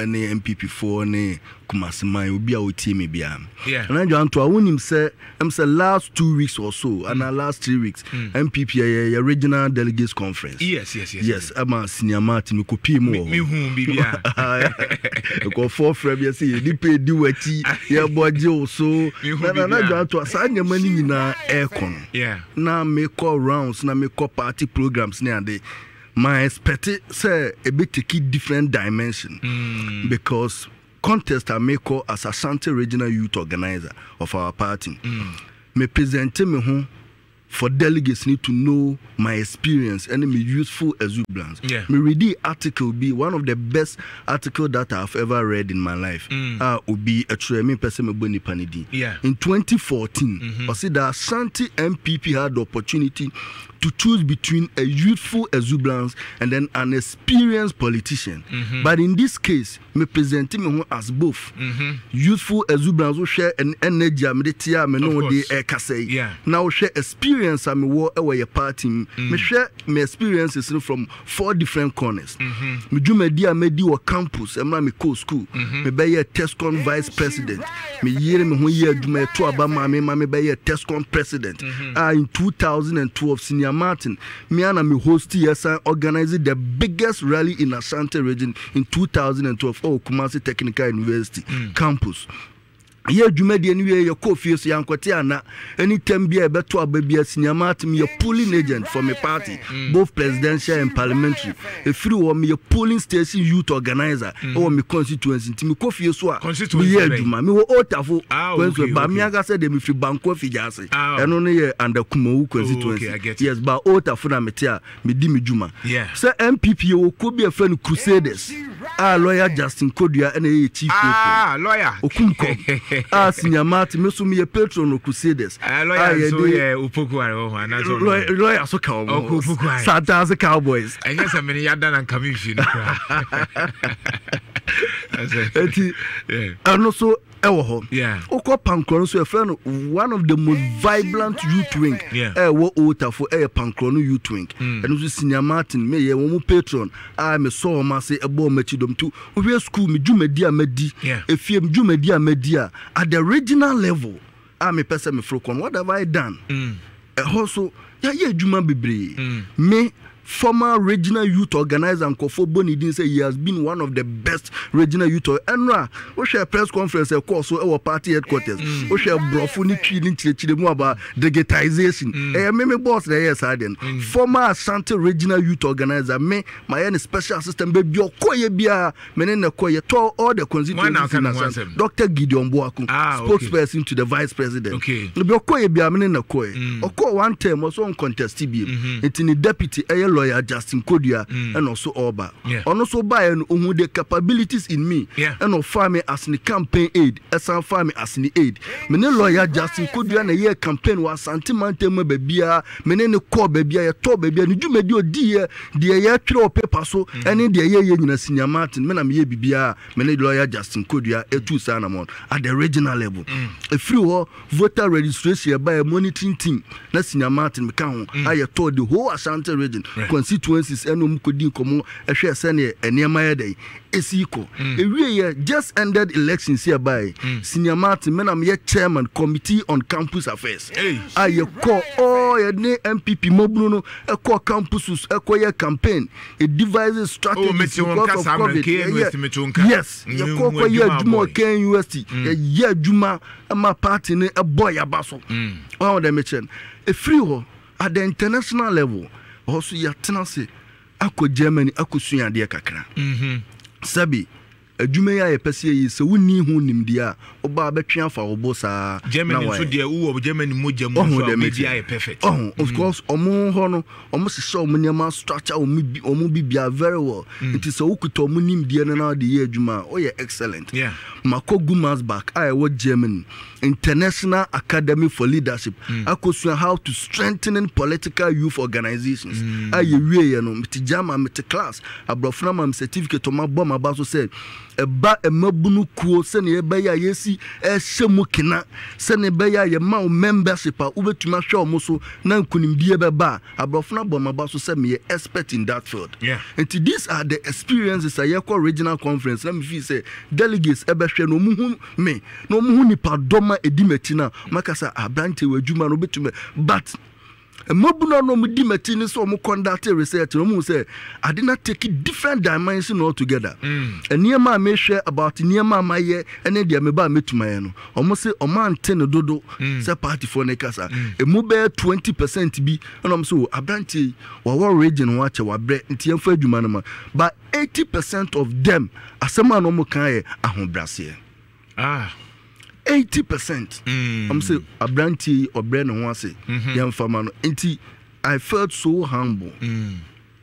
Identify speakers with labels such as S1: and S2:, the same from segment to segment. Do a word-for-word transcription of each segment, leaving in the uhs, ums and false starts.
S1: and the M P P four ne Kumasima will be our team biam.
S2: Yeah.
S1: And I want to I want him say I'm say last two weeks or so and the last three weeks mm. M P P a regional delegates conference.
S2: Yes, yes, yes.
S1: Yes, I'm a senior Martin me kopi mo.
S2: Me whom be ya.
S1: Ko for frame you see di pay di wati ya boje so na na na to sa nyama ni nyina aircon.
S2: Yeah.
S1: Na make call rounds na make call party programs ne ande. My expect say a bit take different dimension mm. because contest I make call as Ashanti regional youth organizer of our party. Mm. Me present me home for delegates need to know my experience and me useful exuberance. Yeah. Me read the article be one of the best article that I've ever read in my life. Mm. Uh would be a true me person me boni panidi. Yeah. In twenty fourteen, mm-hmm. I said that Ashanti M P P had the opportunity to choose between a youthful exuberance and then an experienced politician. Mm-hmm. But in this case, me present me as both. Mm-hmm. Youthful exuberance will share an energy me tia me no de e kase. Yeah. Now share experience am wo e we party. Mm. Me share my experiences from four different corners. Mm-hmm. Me dwumadi a me di wo campus, emra me co school. Mm-hmm. Me be ye Tescon vice president. Me yere me ho ye adwuma to aba ma me ma me be ye Tescon president. Mm-hmm. Ah in two thousand twelve senior Martin, me and me host yes and organizing the biggest rally in Ashanti region in two thousand twelve. Oh, Kumasi Technical University mm. campus. Ye dwumadi anywhere your coffee so yankote ana anytime be beto ababia senior Martin me polling agent for my party mm. both presidential and parliamentary if you want me a polling station youth organizer mm. or me constituency me coffee so me ye dwuma me wo otafo when so ba me aga say dem fi banko fi jase eno ne ye under Kumawu constituency oh, okay, yes ba otafo na metia me di me dwuma say M P P wo ko be a friend Crusaders ah lawyer Justin Kodua and a chief
S2: ah lawyer
S1: okunko ah senior Martin me so me a patron of Crusaders
S2: ah lawyer so yeah upoku are na so
S1: lawyer so cowboys Santa as Cowboys
S2: and yes I mean you done and commission
S1: and also yeah. Oko Pankron so a friend one of the most vibrant youth wing. Yeah. Eh wo ota for eh Pankron youth wing. And also senior Martin me ye wo patron. I me so ma say ebo machidom tu. We school me dwumadi amadi. Efie me dwumadi amadi at the regional level. I me person me frokon. What have I done? Mm. Eh also ya ye dwuma bebre. Me former regional youth organizer and Kofo Boni didn't say he has been one of the best regional youth. Enra, we share press conference, of course, so our party headquarters. We share brofuni chilling chilling about digitization. Eh, me me boss there yes I then. Former Ashanti regional youth organizer, me my any special assistant baby okoye bia me ne koye to all the constituencies. Doctor Gideon Boaku, ah, spokesperson okay. to the vice president. Okay. Be okoye bia me ne koye. Oko one term also on contest B. It's in the deputy lawyer Justin Kodua mm. and also Oba. Yeah. And also by and um, the capabilities in me yeah. and of farm as the campaign aid, as I farm as the aid. Many lawyer Justin Kodua and a year campaign was sentimental baby, many core baby, a top baby, and you made your dear, dear year throw paper so, and in the year in senior Martin, men am ye bibia, many lawyer Justin Kodua, a two sanamon at the regional level. Mm. A few voter registration by a monitoring team, that's senior Martin McCown. Mm. I told the whole Ashanti region. Right. Constituencies and um could come a share senior and near my day. Esiko. A just ended elections hereby. Mm. Senior Martin, men, I'm yet chairman, committee on campus affairs. Hey. I call all your M P P Mobruno, a core campuses, a core campaign. It devises strategies oh, because of COVID. Yes, you call your Juma K U S T, a year Juma, and my party, a boy, a basso. One of them mentioned a free war at the international level. Also, ya tenase ako Germany ako suya de kakra. Mhm. Sabi adwuma ya yepese yi se woni hu nimdia oba betwe afa obo sa
S2: Germany so de wo Germany moja mo so media perfect.
S1: Oh, of course omo ho no omo se so omo nyama structure omo omo bibia very well. It is so ukuto omo nimdia na na de ye adwuma o ye excellent. Yeah. Makogu Masbach I wo Germany International Academy for Leadership. Mm. Akosu how to strengthen political youth organizations. Mm. Aye wie ye no meti jama meti class abrofna mam certificate to ma bom abaso said eba emabunu kuo se ne ebeya yesi ehye kina se ne ebeya ye ma membership a ubetuma hwe omo so na nkunimdie beba abrofo na bomaba so se me expert in that field.
S2: Yeah.
S1: And these are the experiences I call regional conference. Let me feel say delegates ebehwe no muhu me no muhu nipa doma edimeti na makasa abrante wadwuma no betume but Mabuna no mudi matini so mo conduct research no mo say I did not take it different dimension altogether. Mm. And near my me share about near my maye and then me ba metuma no. Omo say o man ten dodo say party for ne kasa. E mo be twenty percent bi and I'm so abranti wa region wa che wa bre nti emfa adwuma no ma. But eighty percent of them asema no mo kan e ahobrase. Ah eighty percent. Mm. I'm saying abranti or brain and one say young farmer. I felt so humble. Mm.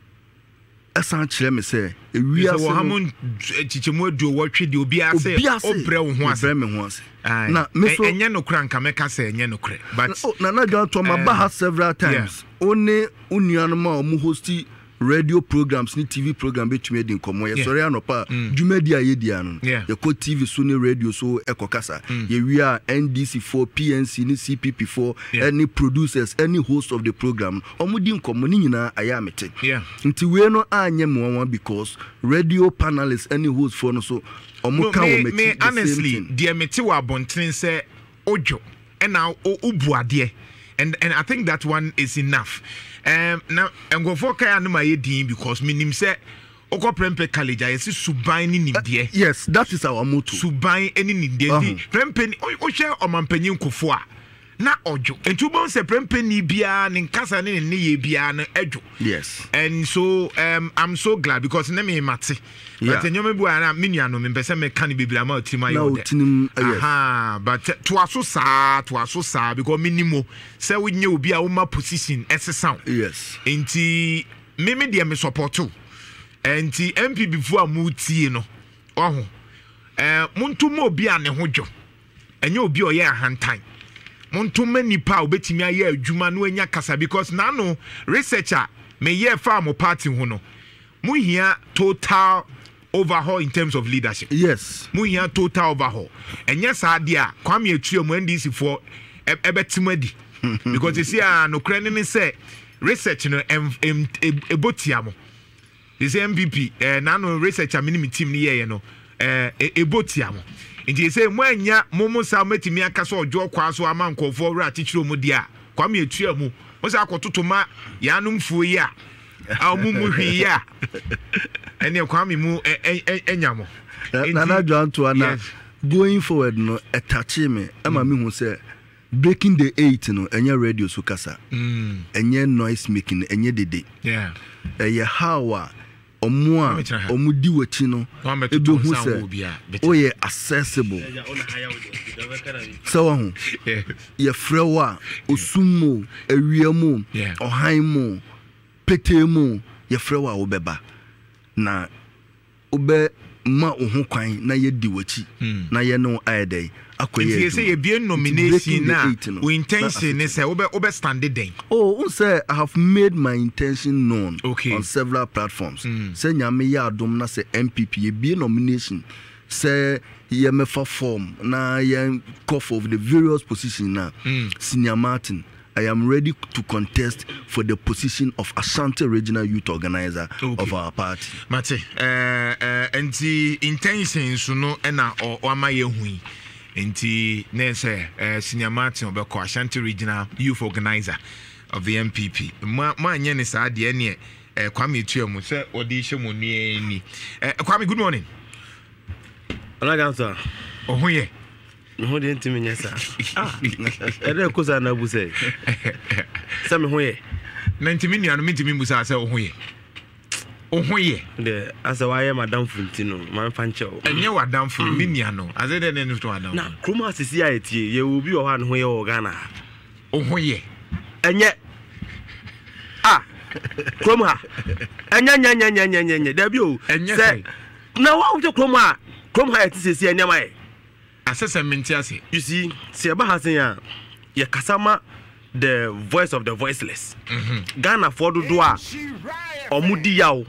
S1: As I tell me say, we are Hamon Chichimo do what you do be as a brown once. Now, Miss Yano Crank, I make us say Yano Crank. But Nana John to my Baha several times. Only Unyanama Muhosti. Radio programs ni T V program betumi edi nkomo ye sori anopa dwumadi ayedia no ye ko T V so ni radio so ekokasa ye wi a N D C four P N C ni C P P four any producers any host of the program omudi nkomo ni nyina ayamete nti we no anye mo because radio panelists any host for no so omuka wo meti me honestly dear meti wa bonten say ojo and now ubuade and and I think that one is enough. Um, now I'm going for kaya no my din because minim say oko prempe college I see suban ni nimdie. Yes, that is our motto. Suban any nimdie. Prempe o share o mampanyin kofo a na ojo. Entu bon se prempe ni bia ne nkasa ne ne ye bia na ejo. Yes. And so um I'm so glad because na me mate. But nyome bu ana miniano me pese me kan biblia ma otima yo de. Aha, but to aso sa to aso sa because minimo say we nye obi a wo ma position esesa. Yes. Enti me me de me support to. Enti M P before amutie no. Oho. Eh montomo obi a ne hojo. Enye obi oye ahantan. Montoma nipa obetimi aye adwuma no anya kasa because na no researcher me ye fa mo party ho no. Mu hia total overhaul in terms of leadership. Yes. Mu hia total overhaul. Enye sa de a Kwame Atuo mu N D C for ebetimadi. Because you see ah no kra ne say research no ebotia mo. You say M V P eh na no researcher minimum team ni ye no eh ebotia mo. Nti say mo anya momo sa metimi aka so ojo kwa so ama nkofo wura tichiro mu dia Kwame Atuo mu o say akototoma ya no mfuo yi a a mu mu hwi ya ene Kwame mu enya mo Nana John to ana going forward no etachi me ama me hu say breaking the eight no enye radio so kasa mm enye noise making enye dede yeah eh how omo a omudi wachi no ebe hu se o ye accessible so hu ye frewa osumo ewiemu ohanmu petemu ye frewa obeba na obe ma ohun kwan na ye di wachi na ye no ayedai akoye say ye be nomination na we intention is say obe obe stand den. Oh, say I have made my intention known okay. on several platforms. Mm. Say nyame ya adom na say M P P ye be nomination say ye mefa form na ye call for the various positions na mm. Senior Martin I am ready to contest for the position of Ashanti Regional Youth Organizer okay. of our party. Mate, uh, uh, and the intentions no ena or amaye hui. Nti nese uh, Senior Martin obeko Ashanti Regional Youth Organizer of the M P P. Ma ma nye ne sa de ne eh Kwame Atuo mu se odi hye mu ne ni. Eh Kwame, good morning. Alaganza. Ohoye. No de ntimi nya sa. Ah. Ere ko sa na bu se. Sa me hoye. Na ntimi nya no ntimi bu sa se ohoye. Ohoye. De asa wa ye madam Funtino, man fanche o. Enye wa dam fun mi nia no. Aze de ne nto adam. Na kroma asisi ayetie ye obi o ha no hoye o Ghana. Ohoye. Enye. Ah. Kroma. Enya nya nya nya nya nya. Da bi o. Enye. Na wa wo kroma. Kroma ha atisisi enya mai. Assessment ase. You see, se aba hasen ya ye kasama the voice of the voiceless. Mm-hmm. Ghana for do a omudi yawo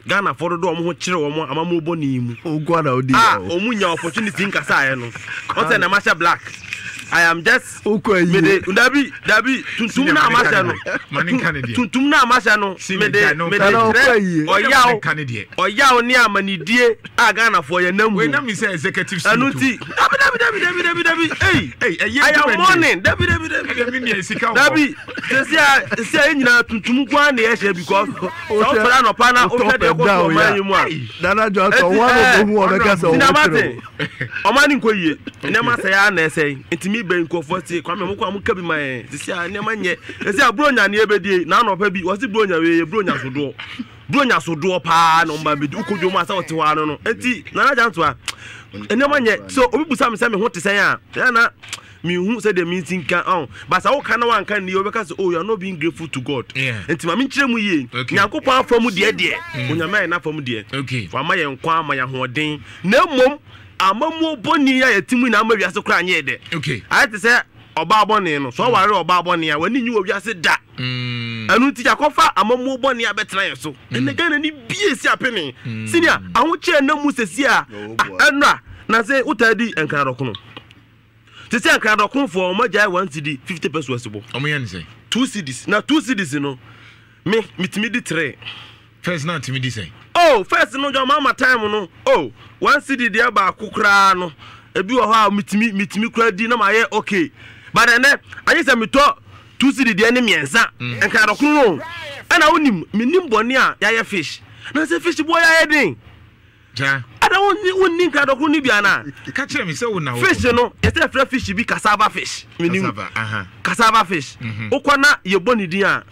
S3: Ghana for do omo ho kire omo amamu boni mu
S1: ogwa na odi
S3: ah omunya opportunity nkasa aye no o say na masha black I am just
S1: me
S3: de dabi dabi tuntum na amasha no tuntum na amasha no me de me de oyaw oyaw ni amanidie a Ghana for ye namu
S2: we na me say executive suit
S3: anuti dabi dabi dabi dabi dabi hey hey I am morning dabi dabi dabi dabi se se enyina tuntum kwa na ye she because so fara no pa na o hwe de ko so man yimu a
S1: dana jo to one of who o ka so
S3: o mani nko yie nema say ya na say ntimi be nko forty kwa me mko amka bi man sisi a nema nye sisi a bronya na ebedie na no pa bi wo si bronya we bronya sodo bronya sodo pa no mba bi ukojo ma sa wote wa no no enti na na janto a enema nye so obi busa me say me ho te say a na me hu say the meeting kan on but sa wo kan na wan kan ni obeka say oh you are not being grateful to God enti ma me nkire mu ye nyankopon afam de de onyama na afam de
S2: okay
S3: fa ma ye nkwa ma ya hoden na mom amamu boni ya yetimu na ama wiase kra anye de
S2: okay
S3: I te say oba boni no so ware oba boni ya wani nyi wiase da mm anu ti yakofa amamu boni ya betena yeso ene Ghana ni bie si apene senior aho che na mu sesi a enra na say utadi enkara rokono te say enkara rokono for omaja one C D fifty pesos bo
S2: omo yan say
S3: two C Ds na two C Ds no me mitimi di three
S2: first na mitimi di say
S3: oh first no jo mama time no oh one C D dia ba kokra no ebi wo ha mitimi mitimi kra di na ma ye okay but then I say me to two C D dia ne miensa enka do kunu ana wonim minim bone a ya ye fish na say fish boy ya ye din
S2: ja
S3: ada woni woni nka do kunu bia na
S2: ka kire me say wo na
S3: fish no ye say fresh fish bi cassava fish minim
S2: cassava aha
S3: cassava fish okwana ye boni din a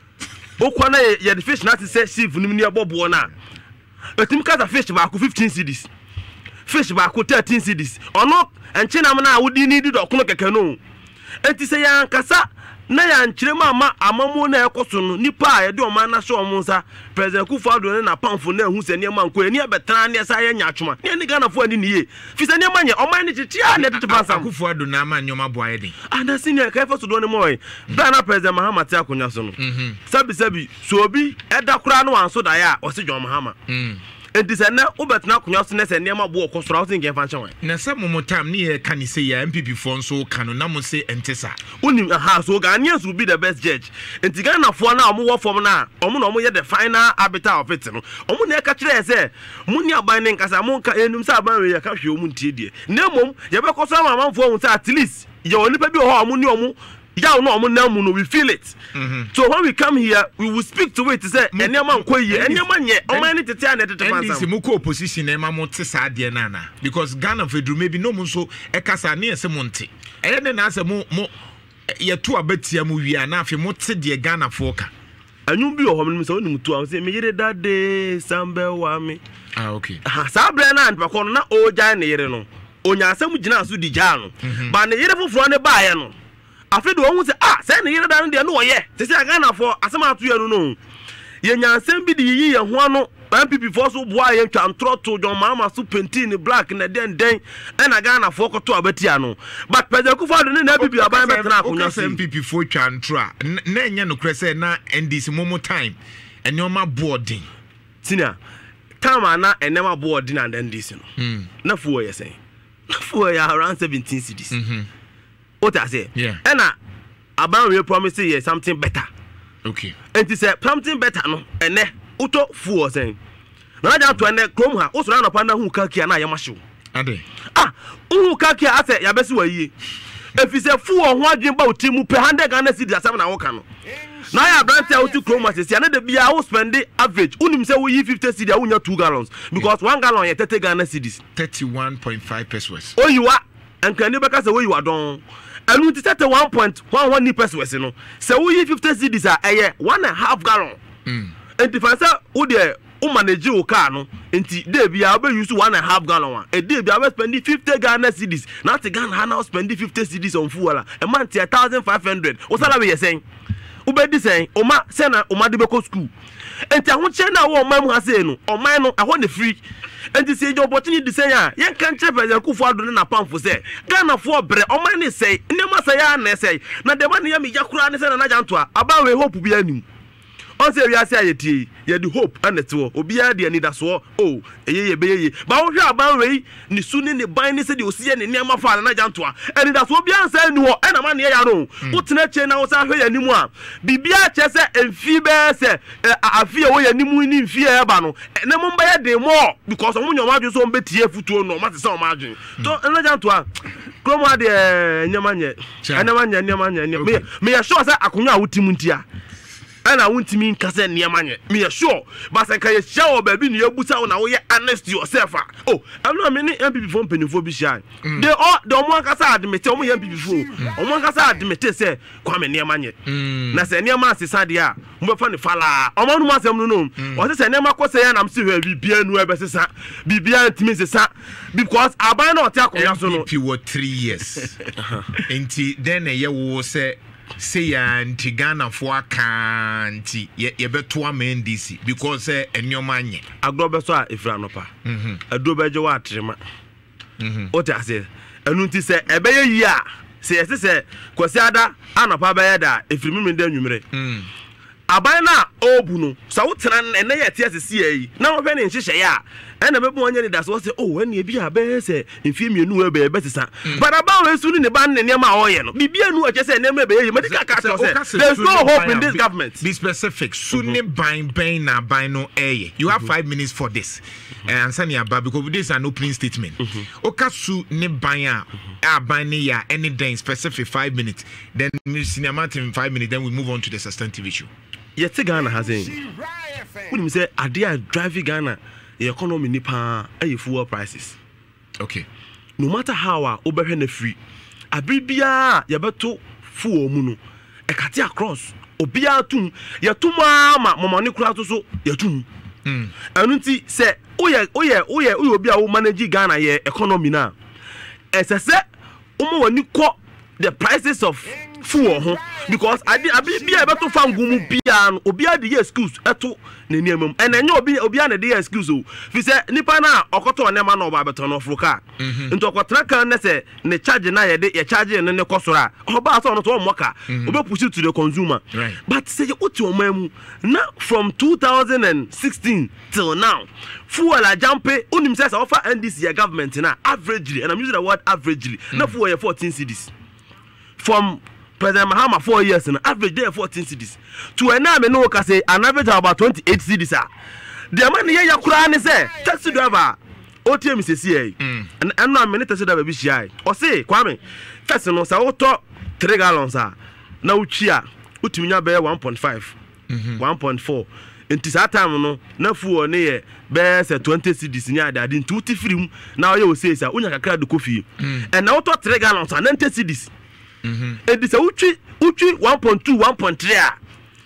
S3: okwana ye the fish na say sieve nim ni abobo na betim kaza fish ba ko fifteen C Ds fish ba ko thirteen C Ds ono enche na na wodi ni di dokono keke no enti se ya nkasa na ya nkyire mama amamu na ekoso no nipa a ye de o man na so omo nsa president Kufuor na pamfo na hu se ne man ko eni abetra ne sa ye nya atwoma ne ni Ghana fo ani ni ye fi se ne man ye o man ni titia ne tete pansam
S2: Kufuor na ma nyoma boaye din
S3: ana senior ka fa so do ne moy bra na president Mahama te akonya so no sabi sabi so obi eda kura no anso da ya o se John Mahama mm enti se na ubetna akonya so ne se ne ma bo okosoro o se nge fa nche
S2: na se mo motam ne ye kan se ya M P P fo nso kanu na mo se entesa
S3: unim ha so Ghanaians will be the best judge enti Ghana fo na omo wo fom na omo na omo ye the final arbiter of it no omo na ka kire se mo ni aban ne nkasa mo ka enum se aban we ya ka hwe omo ntie die na mom ye be koso ma manfo ohun se at least ye oni pa bi ho omo ni omo ya no omo na mu no we feel it mm-hmm. So when we come here we will speak to it to say enema nko ye enema nye omo ni tete na tete fansa
S2: ndisi mu ko opposition na ma mo te sa de na na because Ghana fedru maybe no mo so e kasa na ese mo nte e ne na ase mo mo ye to abatia mo wi ana afi mo te de Ghana foka
S3: anyu bi o homo so onim to am say me yire dade sambe wa me
S2: ah okay
S3: ha sabre na anpa ko na o ja ne yire no onya asem gina so di ja no ba ne yire foforo ne ba ye no afedo won say ah say ne yire dan de no ye say say Ghana for asem atu ye no no ye nyansem bi di yi ye ho ano M P P for so boa ye twa antro to John Mahama so penti ni black na den den e na Ghana for ko to abatia no but president Kufuor ne na M P P aban betra akonya
S2: say M P P for twa antro na enye no krese na N D C momo time enyoma boarding
S3: senior time na enema boarding and N D C no na fuo ye say na fuo ya around seventeen C Ds mhm what I say
S2: yeah
S3: and na aban we promise you something better
S2: okay
S3: and it say something better no ene uto fuo say na ja to ene krom ha usoro na panda hu kakia na yemahyew
S2: ade
S3: ah hu kakia ase ya besi wa yie efi say fuo ho adwen ba otimu pe one hundred Ghana cedis asem na wo ka no na ya brand say uto krom ase say na de bia wo spend average unim say wo yi fifty cedis a wo nya two gallons because one gallon ye thirty Ghana cedis
S2: thirty-one point five pesos
S3: oyiwa enkani beka say wo yiwa don anu ti set one point one one pesos no say wo yi fifty cedis a eye one and a half gallon mm enti fa say wo de o manage o car no enti dey bia we use one and a half gallon one e dey bia we spend fifty Ghana cedis na te Ghana now spend fifty cedis on fuel a month one thousand five hundred o salary ye saying o be di saying o ma say na o ma de be ko school enti ahwo che na wo o ma mu ha say no o man no ahwo ne free enti say your opportunity say ya yen kan che president Kufuor na pamfo say Ghana for bre o man ne say ne ma say ya na say na de man ne ya me yakura ne say na na janto a aba we hope bia nim on say we are say yeti ye the hope and it wo obi a de ani da so oh eye ye be ye ba wo hwe aban wei ni su ni ne ban ni se de osie ne niam fa na janto a ani da so obi ansa ni ho e na ma ne ya no wo tena che na wo sa hwe ya nimu a bibia che se emfi be se afie wo ya nimu ni mfi e ba no ne mo ba ye de more because omo nyoma adwo so mbetie futuo no ma se se o ma adwen to na janto a kromo de nyamanye anyamanye nyamanye me me ya sure say akonwa a wotimu ntia and I want to mean Cassette near money. Me are sure, but I can show baby near Busa now. You honest yourself. Oh, I'm not many M P from Penny for Bishan. They all don't want us to admit me M P before. I want us to admit say, come near money. Nasa near Master Sadia, more funny falla. I'm on my son. No, what is a name of course and I'm still be beyond where Bessa be beyond Missus because I buy not take on
S2: you were three years. Inti then a year was say. Say ya nti Ghana for kanti ye ye beto am D C because eh enwoma nye
S3: agro so a efra no pa mhm ado beje wa atrema mhm o ta say enu nti say ebeye yi a say say say kwasi ada anopa beye da efri mi da nwumre mhm aban na obu no so wo tena ene ye tie sisi yi na wo hwe ne nhihye ya ena bebu onye ni da so say oh ene bi a be say mfi mienu e be be sesa but aban we su ni ne ban ne ne ma oye no bibia nu o che say ne me be ye medical card say there's no hope in this government.
S2: Be specific. Sunni buying buying na buy no air. You have five minutes for this and sani aba because this is an opening statement oka su ne ban a aban ne ya any day specific five minutes then senior Martin five minutes then we move on to the substantive issue.
S3: Yet Ghana has in when you say idea driving Ghana the economy nipa e fuel prices.
S2: Okay,
S3: no matter how a obehwe na free abibia ye beto fuel mu no e kate across obia tum ye tum ama momone kura to so ye tum mm anu nti se oye oye oye oye obi a wo manage Ghana ye economy na esese omo wani ko the prices of fuel ho because abi abi bia beto fangumu bia no obi ade ye excuse eto na niamam enenye obi obi ane de ye excuse o fi se nipa na okoto ne ma na oba beto no fruka nto okotra kan ne se ne charge na ye de ye charge ne ne kosora oba so no to moka obe push it to the consumer
S2: right.
S3: But say you oti omamu na from two thousand sixteen till now fuel a jampe unim say offer N D C government na averagely and I'm using the word averagely mm. na fuel ye fourteen cedis from President Mahama four years and average there fourteen cedis to a name no ka say an average of about twenty-eight cedis ah the man here ya kura ni say taxi driver O T M say C and and no minute taxi driver bi shia o say Kwame first no say auto three gallons ah na uchia utiminya be one point five one point four enti sa time no na fuo ne ye be say twenty cedis nya ade ade nti uti free na o ye o say say unya kakra de coffee and na auto three gallons ah ninety cedis mhm e di say uchi uchi one point two one point three ah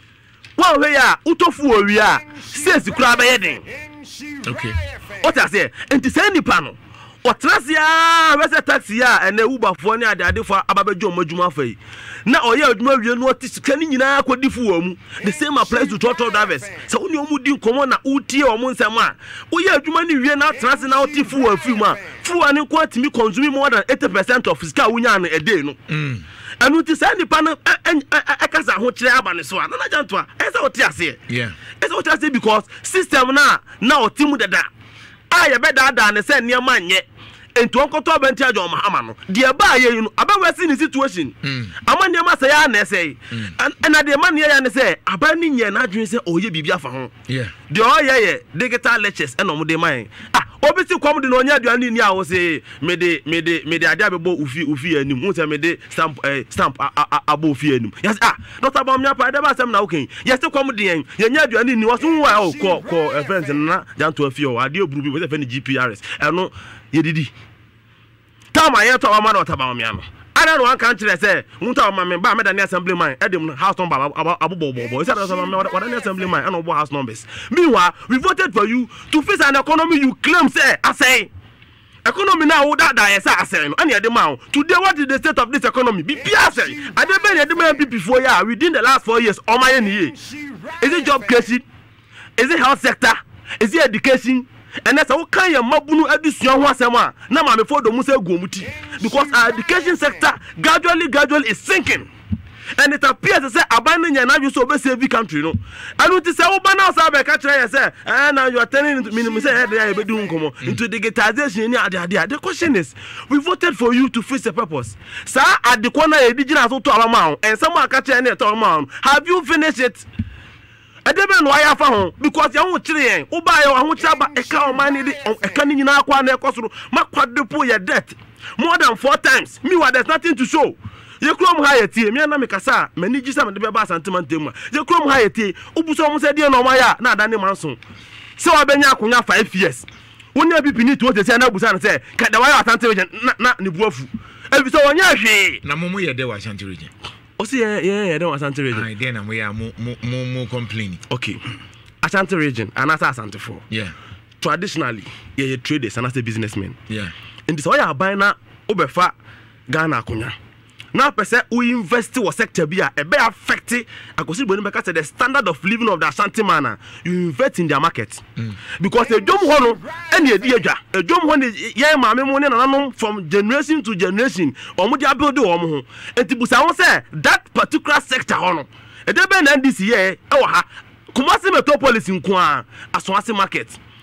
S3: one way ah utofu owi ah six kura be yedin
S2: okay
S3: what I say enti say nipa no o trasia we say taxi ah and Uber for ne ade ade for ababejo madwuma fa yi na oye adwuma wie no oti sika ni nyina akodifu wa mu the same applies to total drivers so uni omu di nkomo na utie omu nsem a oye adwuma ni wie na trans na otifu wa fi mu a fu ani ko atimi consume more than eighty percent of sika unya na a day no mm anu ti say nipa no akasa ho kire aba ne so a na na janto a esa oti ase
S2: yeah
S3: esa oti ase because system na na otimu dada a ye be dada ne say niam anye ento onkoto abenti ajo Mahama no de ba ye you aba wasi ni situation amani ma say ya na say and na de man ya na say aba ni nye na adwen say oye bibia fa ho
S2: yeah
S3: de o ye ye digital lectures e no mo de man ah obi ti kom de no nya aduane ni a wo say me de me de me de ade abebo ufi ufi anim wo say me de stamp stamp abo ufi anim yes ah not about me pa de ba sam na okay yes kom de yen ye nya aduane ni wo so wa o ko ko event na janto afi o ade oburu bi wo say fe ni G P R S e no ye didi tama ye to ma na otaba me ano ana no kan kire say nta ma me ba me da ne assembly man edem house number abobobobo say that me what an assembly man and obo house numbers meanwhile we voted for you to face an economy you claim say asay economy now that that say asay no and the man today what is the state of this economy be asay ade be the man people for ya within the last four years o my ye is it job creation is it health sector is it education and that's how can you mabunu adusua ho asema na ma me for do mu say gomuti because our education sector gradually gradually is sinking and it appears to say abandoning and you so be save the country no and it say oba now say be catch you say and now you are turning into me say head there be doing come into digitization ade ade the question is we voted for you to face the purpose sir at the corner e digital so to our and someone catch you to our have you finished it edebe no aya fa ho because ya ho kire yen wo ba ya ho kire ba e ka o man ni e ka ni nyina akwa na e kosoro makwadepo ye death more than four times me wa there's nothing to show ye krom ha yetie me na me kasa mani gisa me de be ba sentiment mu ye krom ha yetie ubuso mo se de no ma ya na adane manso se wa benya akonya five years woni bibi ni to te na busa na se ka da wa ya Asante region na na ni buafu e bi so wonya hwe
S2: na momo ye de wa Asante region
S3: o se ye ye de wa Asante region
S2: ai de na mo ya mo mo mo complain
S3: okay Asante region and Asante for
S2: yeah
S3: traditionally ye traders and as a businessmen
S2: yeah
S3: in this oya buy na obefa Ghana akonya now person we invest in sector bia e be affect akosi boni be say the standard of living of the Asante man you invest in their market mm. because the dom ho no ene edi adwa e dom ho ne ye maame mo ne nananom from generation to generation omo dia build omo ho entibusa won say that particular sector ho no e de be na N D C ye e wo ha Kumasi metropolis nko a Aswase market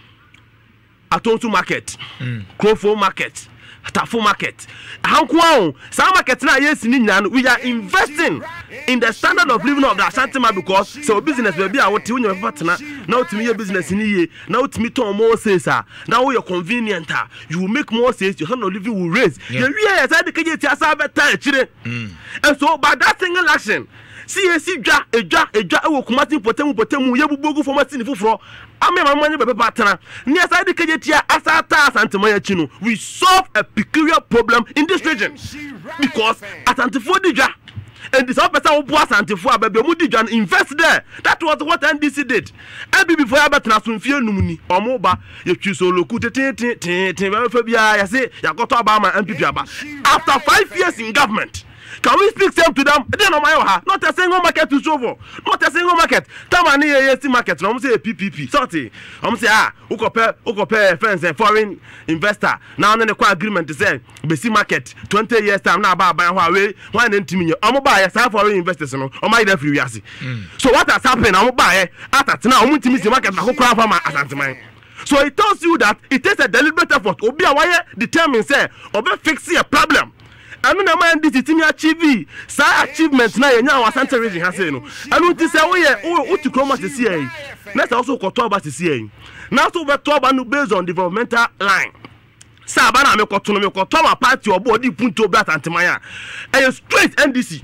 S3: Atonsu market mm. Krofo market Tafo market Hankuao some market na yes ni nyina we are investing in the standard of living of the Asante man because so business be a what you partner now to me business ni ye now to me ton more sales now you convenient you will make more sales your standard of living will raise yeah. You hear say the keje ti asa better chire and so by that single action see see dwa edwa edwa e wo Kumasi potemu potemu ye bubugu for machine fufuro ame mamanye bebe patana ni asa de kejetia asa ta Asante man yachi no we solve a peculiar problem in this region because Asante for dwa and this person who bought Asante for abebe mu dwa invest there that was what N D C did and before ya betena so mfie numuni omo ba ye twi so loku tete tete tete fa bia ya se yakoto aba ma M P P aba after five years in government. Can we speak same to them? They don't know not a single market to show for. Not a single market. Tamani A C market. I'm say P P P. Sorry. I'm say ah, who compare who compare friends and foreign investor. Now then the agreement to say B C market twenty years time now buy buy Huawei one ninety million. I'm buy a foreign investors no. I'm buy that free yasi. So what has happened? I'm buy at now I'm to miss the market. I go crowd for my Asante man. So it tells you that it takes a deliberate effort. Obi awaye determine say obi fix a problem. I mean, a man this team achieve some achievements now. You Asante region has say no. I don't say oh yeah, oh to come to see. Let's also go talk about the C A. Now so we talk about based on developmental line. Sabana me ko to me ko to ma party or body punto blat antimaya. And straight N D C.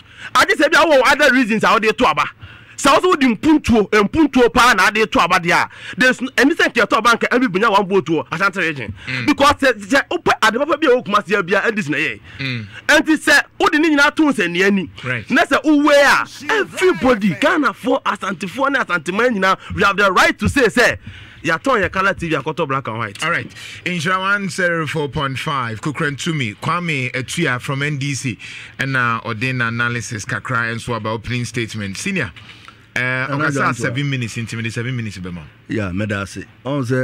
S3: I just say there are other reasons how they talk about. So also the punto and punto pa na dey to abadia there's anything to talk bank every bunya one boat to Asante region because the open at the papa bia Kumasi bia and this na ye and it say o de ni nyina to nse ne ani na say uwe a everybody Ghana for Asante for na Asante man nyina we have the right to say say ya ton ya color T V akoto black and white.
S2: All right. Insura one oh four point five Kukrentumi Kwame Etua from N D C and uh ordain analysis kakra and so about opening statement senior. Uh, okay, seven minutes into seven minutes bema.
S1: Yeah, medase. On the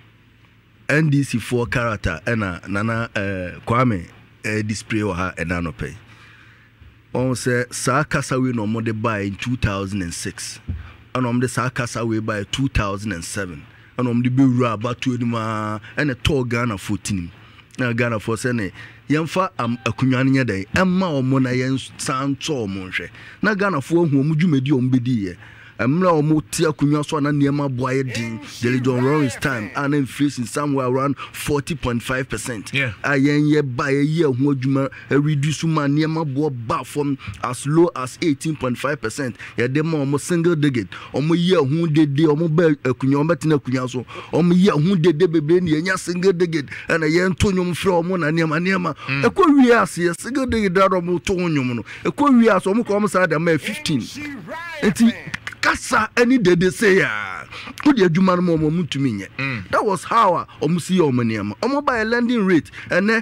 S1: N D C four character and Nana uh, Kwame uh, display or her and anope. On the Sakasa we no more buy in two thousand six, and on the Sakasa we buy two thousand seven, and on the Bureau about two and a tall Ghana fourteen. Now Ghana for sene yemfa am akunwane yedai emma omo na yen santo omo hwe na Ghana fo hu omo dwumedi omo bedi ye emla omo ti akunwa so na niema boaye din Jerry John Lawrence time and inflation somewhere around forty point five percent.
S2: Yeah.
S1: Ayen ye ba ye hu adwuma reduce ma niema bo ba from as low as eighteen point five percent. Ye dem omo single digit omo ye hu dede omo ba akunwa omo betina akunwa so omo ye hu dede bebre ne nya single digit and ye nto nyom frɛ omo na niema niema ekɔ wi ase single digit da omo to nyom no ekɔ wi ase omo ko omo sa da ma fifteen enti kasa any day they say ah could you adwuma no mo mutumi nye that was how omo see omo niema omo buy a lending rate and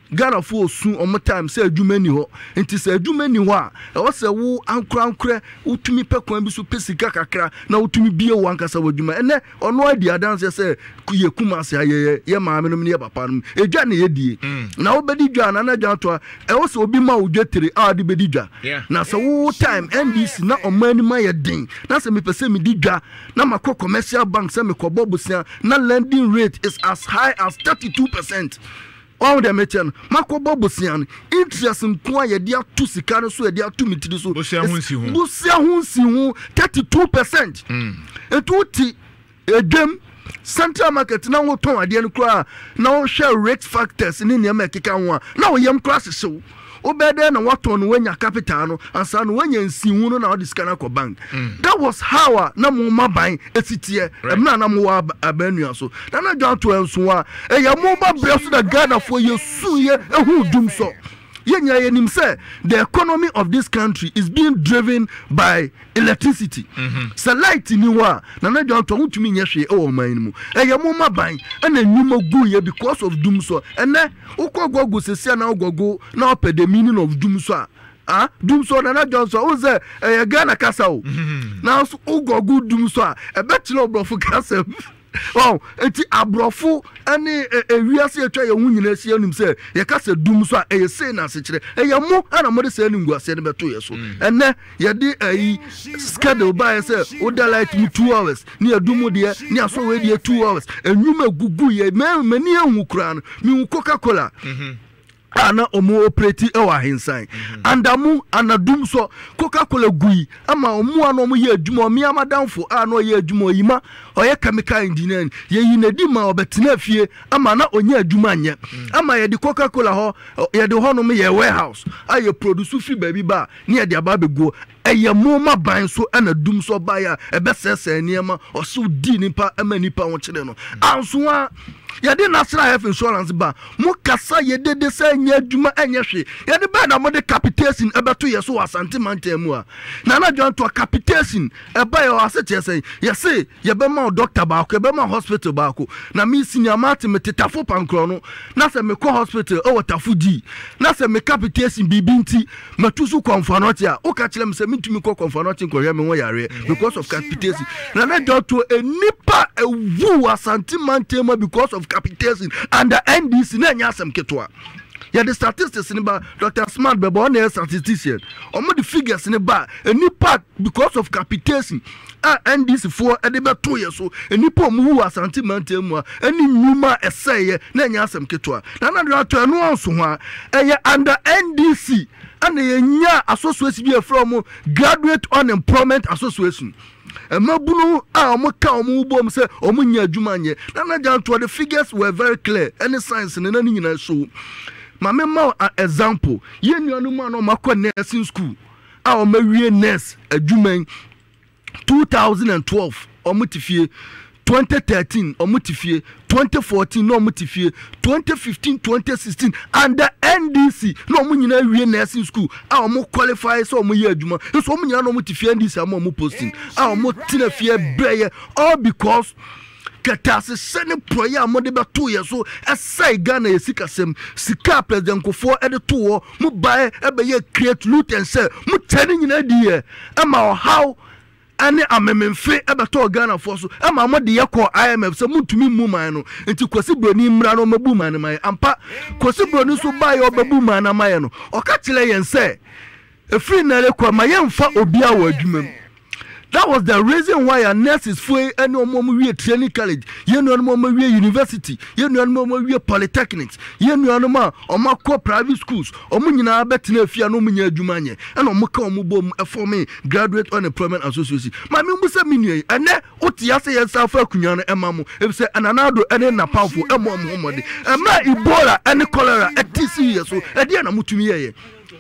S1: Ghana for soon on my time say adwuma ni ho enti say adwuma ni ho a e wo say wo ankra ankra utumi pekwan bi so pesika kakra na utumi bie wo ankasa wadwuma ene ono adi adanse say ye kuma se aye ye maame no ne ye papa no edwa na ye die na wo bedi dwa na na dwa to e wo say obi ma wo dwetire a de bedi dwa na say wo time N D C na omani ma ye din na say me pese me di dwa na makọ commercial bank say me ko bobusia na lending rate is as high as thirty-two percent. All the metan makọ bobusia interest nko ye dia to sika no so ye dia to mitiri so
S2: busia hunsi hu
S1: busia hunsi hu thirty-two percent. Etuti edem Central market na wo ton ade no kra na wo share rate factors ni ne ma keka ho na wo yam kra sese obede na waton no wanya capital no ansa no wanya nsihu no na odiska na ko bank. That was how na mo maban etitie emna na mo wa abanua so na na dwan to enso a e ya mo ba bre so da Ghana for yesu ye ehu dum so yenya yenim say the economy of this country is being driven by electricity. Mm-hmm. So light ni wa na na dwan to hutumi nya hwe e o man mu e ya mo maban na nyuma gu ye because of dum so ene ukogwogu sesia na ogwogu na oped the meaning of dum so ah dum so na na dwan so o say e Ghana kasa o na so ogwogu dum so e betlo obrofo kasa. Wow, eti abrofo ani ewiase etwa ye hu nyina sia nim se ye ka se dum so a e se na se kire e ye mo ana mo de se ni nguase ne beto ye so ene ye de ayi schedule by se o da light mu two hours ni adum de ni aso we de two hours enwuma gugu ye mani ehu kura no mi Coca-Cola ana omo operate e wa hensan andamu anadum so Coca-Cola gui ama omo ano omo ye adwuma omi amadamfo ano ye adwuma yima oye chemical engineer ye yinadi ma obetena fie ama na onye adwuma anye ama ye de Coca-Cola ho ye de ho no me ye warehouse aye produce fi baby ba ni ye de aba bego eye mo ma ban so ana dum so ba ya ebe sese niema o so di nipa ama nipa won kire no anso a yade national health insurance ba mo kasa yede de say nya adwuma anya hwe yade ba na mo de capitation ebeto yeso wasante mantemu a na na dwan to capitation e ba yo asete say yese ye be ma doctor ba ko be ma hospital ba ko na mi senior mate metetafo pankro no na se me ko hospital o watafo di na se me capitation bibinti matusu konfanoti a o ka kire me se mitumi ko konfanoti ko hwe me wo yare because of capitation na na dwan to enipa ewu asante mantemu because of capitation and the N D C na nya asem ketwa ya the statistics ni ba Doctor Smart be bo na statistician omo the figures ni ba any part because of capitation a N D C for e de beto ye so enipa omo hu asante mantem a ani nyuma eseye na nya asem ketwa na na do to eno onso ho a eye under N D C and ye nya association bi from Graduate Unemployment Association emabunu a omuka omubom se omunya adwuma nye na na janto the figures were very clear any science ne na nyina show ma me ma example ye nuanu ma no makọ nursing school a o mawie nurse adwuma two thousand twelve omutifie twenty thirteen omutifie twenty fourteen no omutifie twenty fifteen twenty sixteen and the N D C no omunyina wie nursing school a omu qualify so omu ye adwuma so omunyina no omutifie N D C am omu posting a omu tinafie breye all because katase sene proya amode beto ye so esai Ghana yesikasem sika president kofo ede to mu bae ebe ye create loot and say mu tani nyina die ama how ane amememfe ebeto Ghana for so ama amode ye ko I M F so mutumi mu man no enti kwasi broni mra no mabu man man ampa kwasi broni so bae obabu man na man no oka kire yen say efri na le kwa mayemfa obia wa adwumam. That was the reason why a nurse is free and no more we training college. You know no more we university. You know no more we polytechnics. You know no more or more private schools. Or munyina betina fia no munya adwumanye. And omuka omubom form Graduate Unemployment Association. Ma me musa minye ene otiase yensa fa akunya no emamu. If say ananado ene na powerful emo omhomode. Emra Ebola ene cholera etisi yeso. E dia na mutumi yeye.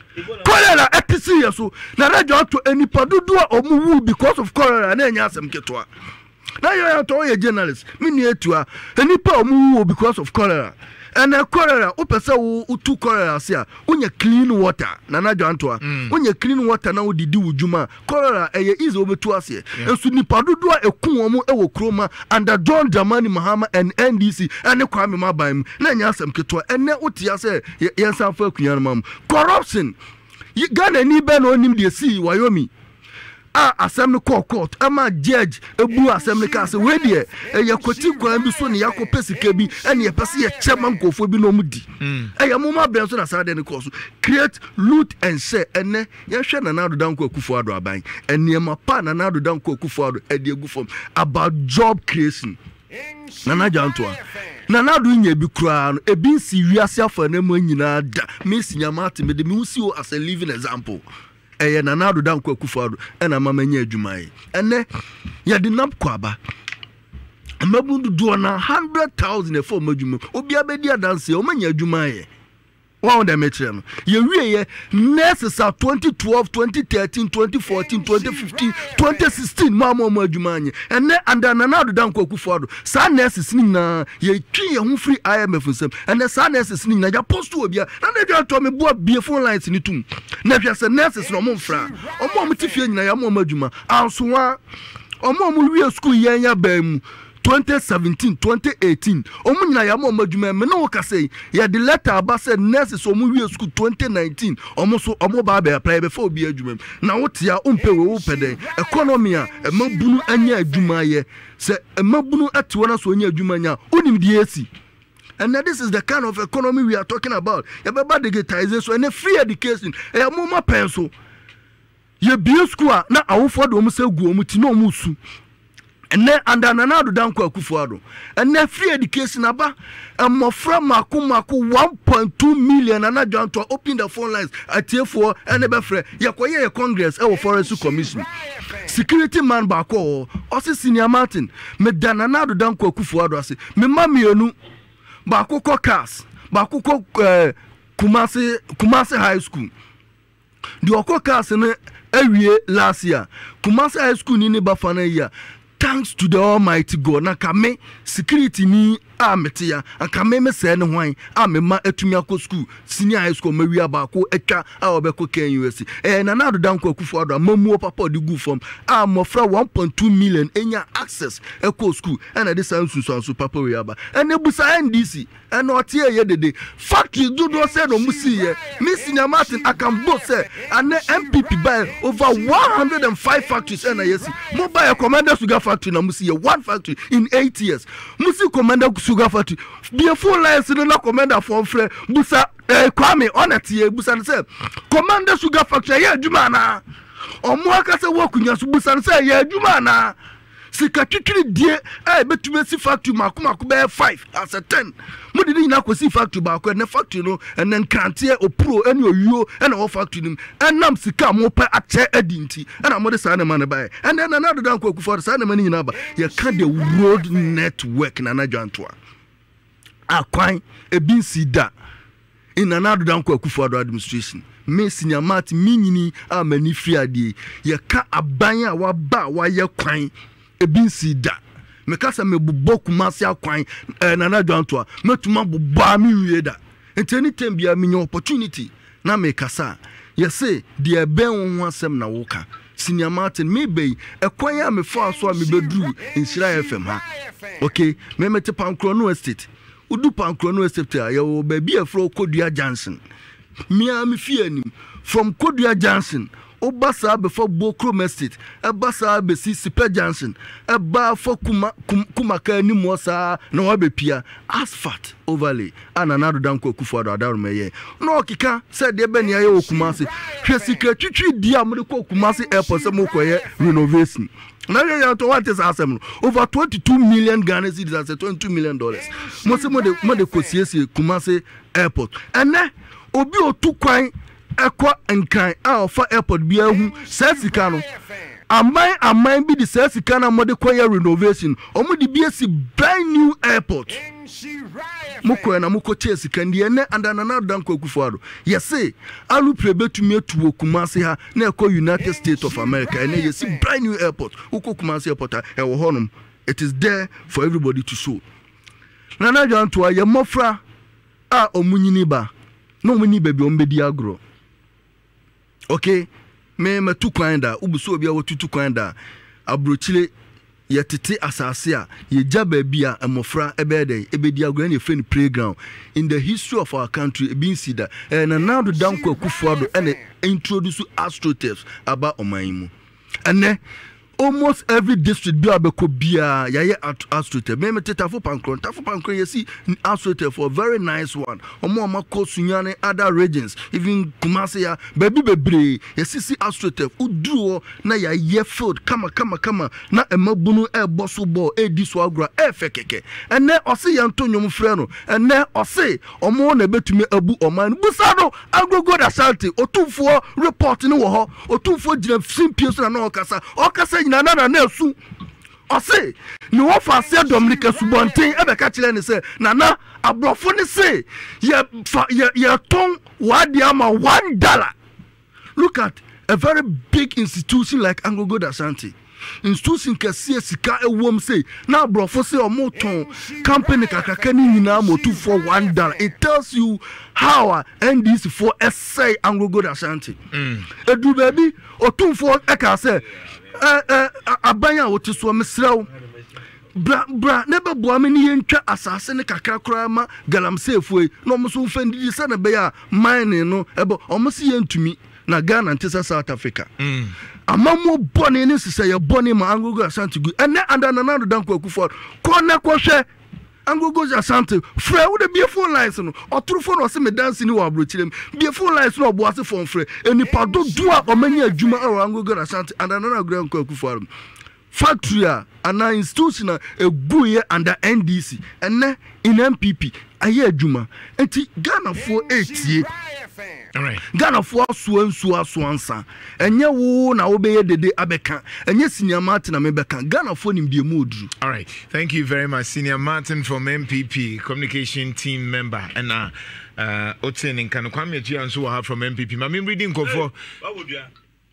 S1: Cholera etisi yeso na radio to enipa dodo omuwu because of cholera na enya asem ketwa na yo to ye journalist me ni etua enipa omuwu because of cholera and a cholera opesa utu cholera sia unya clean water Nana Jantoa unya clean water na udi di ujuma cholera eye is obetu ase enso nipa dodo a eku omo ewo kroma under John Dramani Mahama and N D C ene Kwame Mabam na nya asem keto ene utia se yensa fa akunya mam corruption Ghana ni be no nim de si Wyoming a assembly court ama judge ebu assembly case we de e yakoti kwan bi so ne yakopɛ sika bi ene ye pese ye chairman kofo bi no mudi e ya moma brɛ so na sa de ne course create loot and share ene ye hwɛ na nado danko akufo ado aban ene ma pa na nado danko akufo ado e de egu form about job creation Nana Jantoa Nana do nya bi kura no ebi nsi wiase afa na mu nyina da me sinyamate me de me usi o as a living example eye Nana do danko akufo ado e na mama nya adwumae ene ya de nap kwaba amabundu do na one hundred thousand e for madwuma obi abedi adanse o manya adwumae Wow, the metron. You re nurses are twenty twelve, twenty thirteen, twenty fourteen, twenty fifteen, twenty sixteen, Mama Majumani, and then and then another Danko Kufado. San nurses na ye tree a free I M F for some, and the sun nurses na ya post to be, and they don't tell me what be a phone lines in it too. Never as a nurses no more fra, or more Mitifian Yamo Majuma, Ansua, or more real school Yanya Bem. twenty seventeen, twenty eighteen. Omu nyina ya mo madwuma me no ka say ya the letter aba say nurses omu wie school twenty nineteen omu so omu ba be apply be for obi adwuma na wotia umpe we wo peden economy a e mabunu anya adwuma ye say e mabunu ate wona so anya adwuma nya onim die esi. And now this is the kind of economy we are talking about. Ya baba digitization and free education e mo ma penso ye bi school na awofo do omu say gu omu ti no omu su. And then and Nana do danko akufo and then free education aba and mofra mako mako one point two million and Nana to open the phone lines at T four and ebe frɛ yakoye ye congress e forest commission security man bako osi senior Martin me Nana do danko akufo ado ase me mamienu bako ko cars bako ko Kumasi Kumasi high school the oko cars ne awie last year Kumasi high school ni ne bafana year. Thanks to the Almighty God, na kame security ni a metia, and kame me say no wine, a me ma etumi akọ school, senior high school, me we abako etwa a obeko Ken U S C. Eh na na do danko akufo ado mamu papa di gu form, a mofra one point two million enya access eko school, and this sound so so papa we aba. And ebusa N D C, and not here ye dede. Factory do do say no musi ye. Miss Senior Martin I can both say, and the M P P buy over one hundred five factories and yes. Mobile commander sugar factory na musi ye one factory in eight years. Musi commander sugar factory. Be a full license no commander for free. Busa eh Kwame onatie busa say commander sugar factory ye adwuma na. Omo aka say work nya busa say ye adwuma na. Sika twitwiri die eh betume si factory mako mako be five as a ten. Mo didi na kwesi factory ba ko na factory no and then krantie opro ene oyuo ene wo factory nim enam sika mo pa ache adinti ena mo de sa na man ba and then another dan ko akufo sa na man nyina ba ye ka the road network na na Jantoa akwan ebin sida in another dan ko akufo administration me Senior Martin minyini a mani free ade ye ka aban a wa ba wa ye kwan ebin sida me kasa me bubbo Kumasi akwan eh, Nana Jantoa metuma bubba mi wie da enti anytime bia me opportunity na me kasa ye say de ben wo asem na woka Senior Martin me be ekwan ya me fa so me bedru Nhyira F M ha okay me mete Pankrono estate udu Pankrono estate ya ye ba bia fro Kodua Johnson me am fie anim from Kodua Johnson Obasa before Bokrom Estate, Ebasa besi Sipe Johnson, Eba for Kuma Kumaka ni Mosa, no Abepia, asphalt overlay, and another danko Kufado Adarmeye. No Kika said the Benya Kumasi, her secret Diamco Kumasi Airport Samokoye renovation. Now you have to what is awesome. Over twenty-two million Ghana cedis, that's twenty-two million dollars. Most of the money Kumasi Airport. And then Obi o two coin. Ekwa enkan a ofa airport bia hu sasika no amman amman bi di sasika na mode koya renovation omo di bia si brand new airport muko na muko chesi kandi ne andana na danko akufo yesi alu prebetumi atuo Kumasi ha na ekọ United States of America ene yesi brand new airport uko Kumasi airport e wo honum it is there for everybody to show Nana Jantoa ye mofra a omunyini ba no muni baby ombedi agro okay me me tu kwanda ubuso obi a wotutu kwanda abrochile yetete asase a yeja baby a emofra ebeden ebedi agro na friend playground in the history of our country being sida and now the danko akufuado and introduce astroturf about omanmu and almost every district bi abeko bia yaye astroturf me me tetafo pankron tafo pankron yesi astroturf for a very nice one omo amako sunyane other regions even Kumasi ya baby bebre yesi si astroturf uduro na yaye field kama kama kama na emabunu e boso ball e diso agro e fekeke ene ose yanto nyom frɛ no ene ose omo na betumi abu oman busado agogo da salty otumfo report ni wo ho otumfo gina simpio so na okasa okasa na na na su ose ni wo fa se Dominique Subonten e be ka kire ni se na na abrofo ni se ye ye ye ton wadi ama one dollar. Look at a very big institution like Angogo Ashanti. Institution kese sika ewom say na abrofo se omo ton company kakaka ni nyina motu for one dollar. It tells you how N D C for essay Angogo Ashanti. Mm. Edu baby otumfo e ka say eh eh abanya wotiso mesraw bra bra nebe boa me ni yentwa asase ne kakra kra ma galamsefue no mo so fendi se na be ya mine no ebo omo se yentumi na Ghana ntesa South Africa mm. Amamo boni ni sise ye boni ma Angogo Ashanti gu ene anda na na danko akufo ko na ko hwe Angogo Ashanti frɛ wo de be phone lines no oturu phone o se me dance ni wa abrochirem be phone lines no obo ase phone frɛ enipa do do a omanya adwuma a Angogo Ashanti anda na na danko akufo factory and institution eguye under N D C ene in M P P aye adwuma enti Ghana for eighty. All right. Ghana for suan suan suansa. Enye wo na obeye dede abeka. Enye Senior Martin na mebeka. Ghana for nim die modru.
S2: All right. Thank you very much, Senior Martin from M P P, communication team member. And uh, uh, Oten in Kanokwame Jiansu have from M P P. I'm reading for. What would you?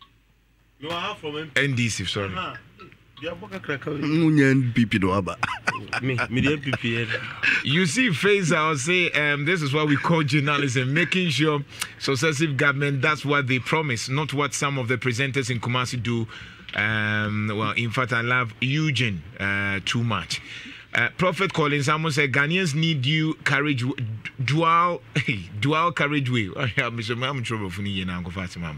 S2: You have from M P P. N D C, sorry. Uh-huh. You see, Faisal, I'll say um, this is what we call journalism, making sure successive government that's what they promise, not what some of the presenters in Kumasi do. Um, well, in fact, I love Eugene uh, too much. Uh, Prophet Collins Amos said Ghanaians need you courage dual dual carriage way. I'm trouble for you now.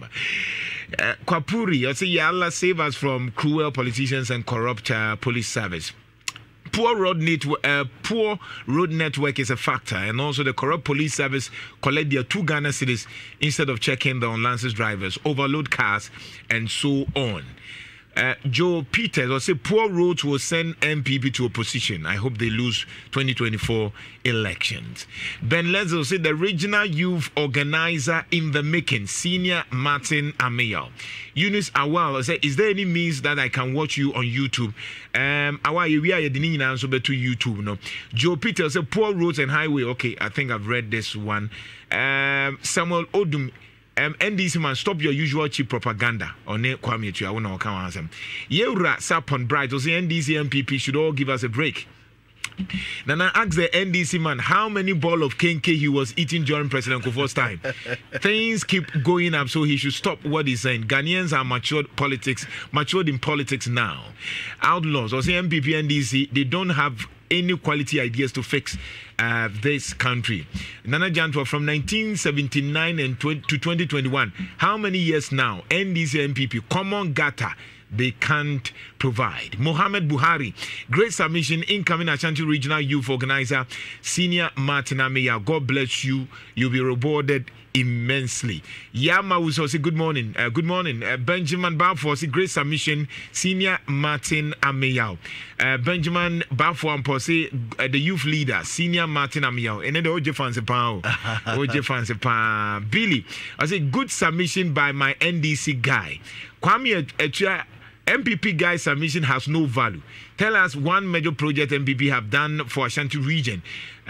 S2: Uh, Kwapuri, I say, Allah save us from cruel politicians and corrupt uh, police service. Poor road network, uh, poor road network is a factor, and also the corrupt police service collect their two Ghana cedis instead of checking the unlicensed drivers, overload cars, and so on. Uh, Joe Peters will say poor roads will send M P P to opposition. I hope they lose twenty twenty-four elections. Ben Lenz will say the regional youth organizer in the making, Senior Martin Ameya. Eunice Awal will say, is there any means that I can watch you on YouTube? Um, Awal, we are the answer to YouTube. No. Joe Peters will say poor roads and highway. Okay, I think I've read this one. Um, Samuel Odum. Um, N D C man, stop your usual cheap propaganda. On it, Kwame Tua, I want to come answer. Yeura Sapon Bright, or say N D C M P P should all give us a break. Then I asked the N D C man how many ball of kenke he was eating during President Kufuor's time. Things keep going up, so he should stop what he's saying. Ghanaians are matured politics, matured in politics now. Outlaws, or say M P P, N D C, they don't have any quality ideas to fix uh, this country. Nana Jantwa, from nineteen seventy-nine and to twenty twenty-one, how many years now? N D C M P P, common gata, they can't provide. Mohammed Buhari, great submission, incoming Ashanti Regional Youth Organizer, Senior Martin Ameya. God bless you. You'll be rewarded immensely. Yama will say good morning. Uh, good morning. Uh, Benjamin Balfour, great submission, Senior Martin Ameya. Uh, Benjamin Balfour, say uh, the youth leader, Senior Martin Ameya. And then the O J fans, O J fans, Billy, I say good submission by my N D C guy. Kwame Etua. M P P guy submission has no value. Tell us one major project M P P have done for Ashanti region.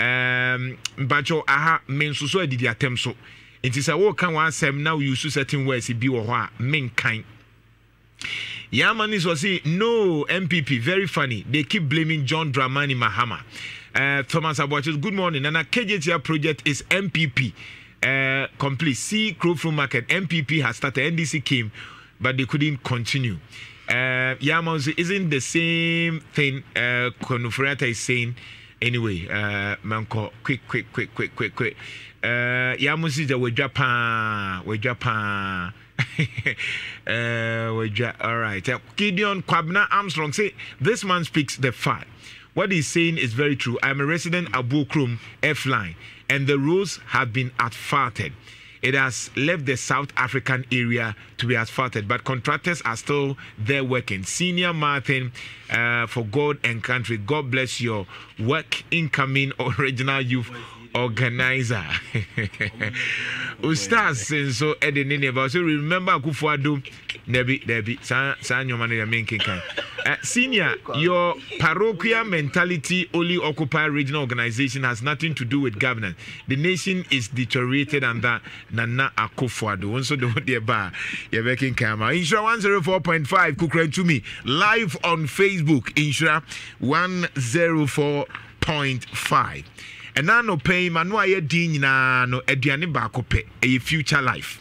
S2: Um, but your aha means so did the attempt so. It is a walk can one sem now you use certain words be or what main kind. Yamanis was say no M P P very funny. They keep blaming John Dramani Mahama. Uh, Thomas Aboachis, good morning. And a K J T R project is M P P. Uh, complete. See, Crowflow Market. M P P has started. N D C came, but they couldn't continue. Uh, Yamos isn't the same thing. Uh, Konufurata is saying. Anyway, uh, Manko, quick, quick, quick, quick, quick, quick. Uh, Yamos is the way Japan, way Japan. uh, we ja- all right. Uh, Gideon Kwabna Armstrong say this man speaks the fact. What he's saying is very true. I'm a resident at Bokrom F-line, and the roads have been asphalted. It has left the South African area to be asphalted, but contractors are still there working. Senior Martin, uh, for God and country, God bless your work. Incoming original youth organizer. Ustaz, so Eddie Nineveh. So remember Kufuadu, Debbie, Debbie, San your money, main king. Senior, your parochial mentality only occupy regional organization has nothing to do with governance. The nation is deteriorated under Nana Akufuado. So the dear bar, you're making camera. Insura one oh four point five, Kukren to me, live on Facebook. Insura one oh four point five. And now no pay manuaya din na no eduane ba ko pe e future life.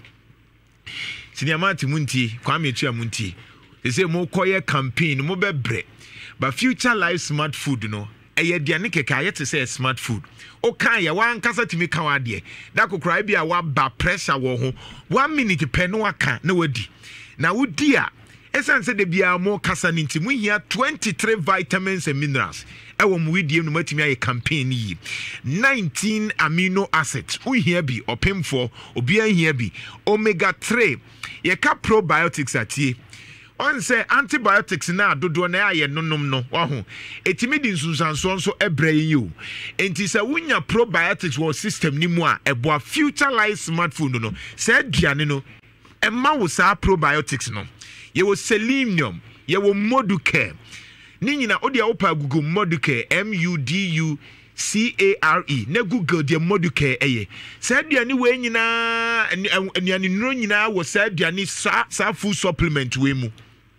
S2: Senior Martin Munti, Kwame Chia Munti. They say mo koye campaign mo bebre. But future life smart food no e eduane keka ye to say smart food. O kan ya wan kasa timi kan wade. Da kokra bia wa ba pressure wo ho. one minute pe no aka na wadi. Na wodi a esan se de bia mo kasa ninti mu hia twenty-three vitamins and minerals. Ewo mu widie no matimi aye campaign yi nineteen amino acids we here be opemfo obi an here be omega three ye ka probiotics atie on say antibiotics na dodo na aye nonom no waho etimi di nsunsanso nso ebre yi o enti se wunya probiotics wo system ni mu a eboa future life smartphone no se aduane no emma wo sa probiotics no ye wo selenium ye wo moducare ni nyina odi a opa Google Moducare M U D U C A R E na Google de Moducare eye sa aduane we nyina anuane nuro nyina wo sa aduane sa sa food supplement we mu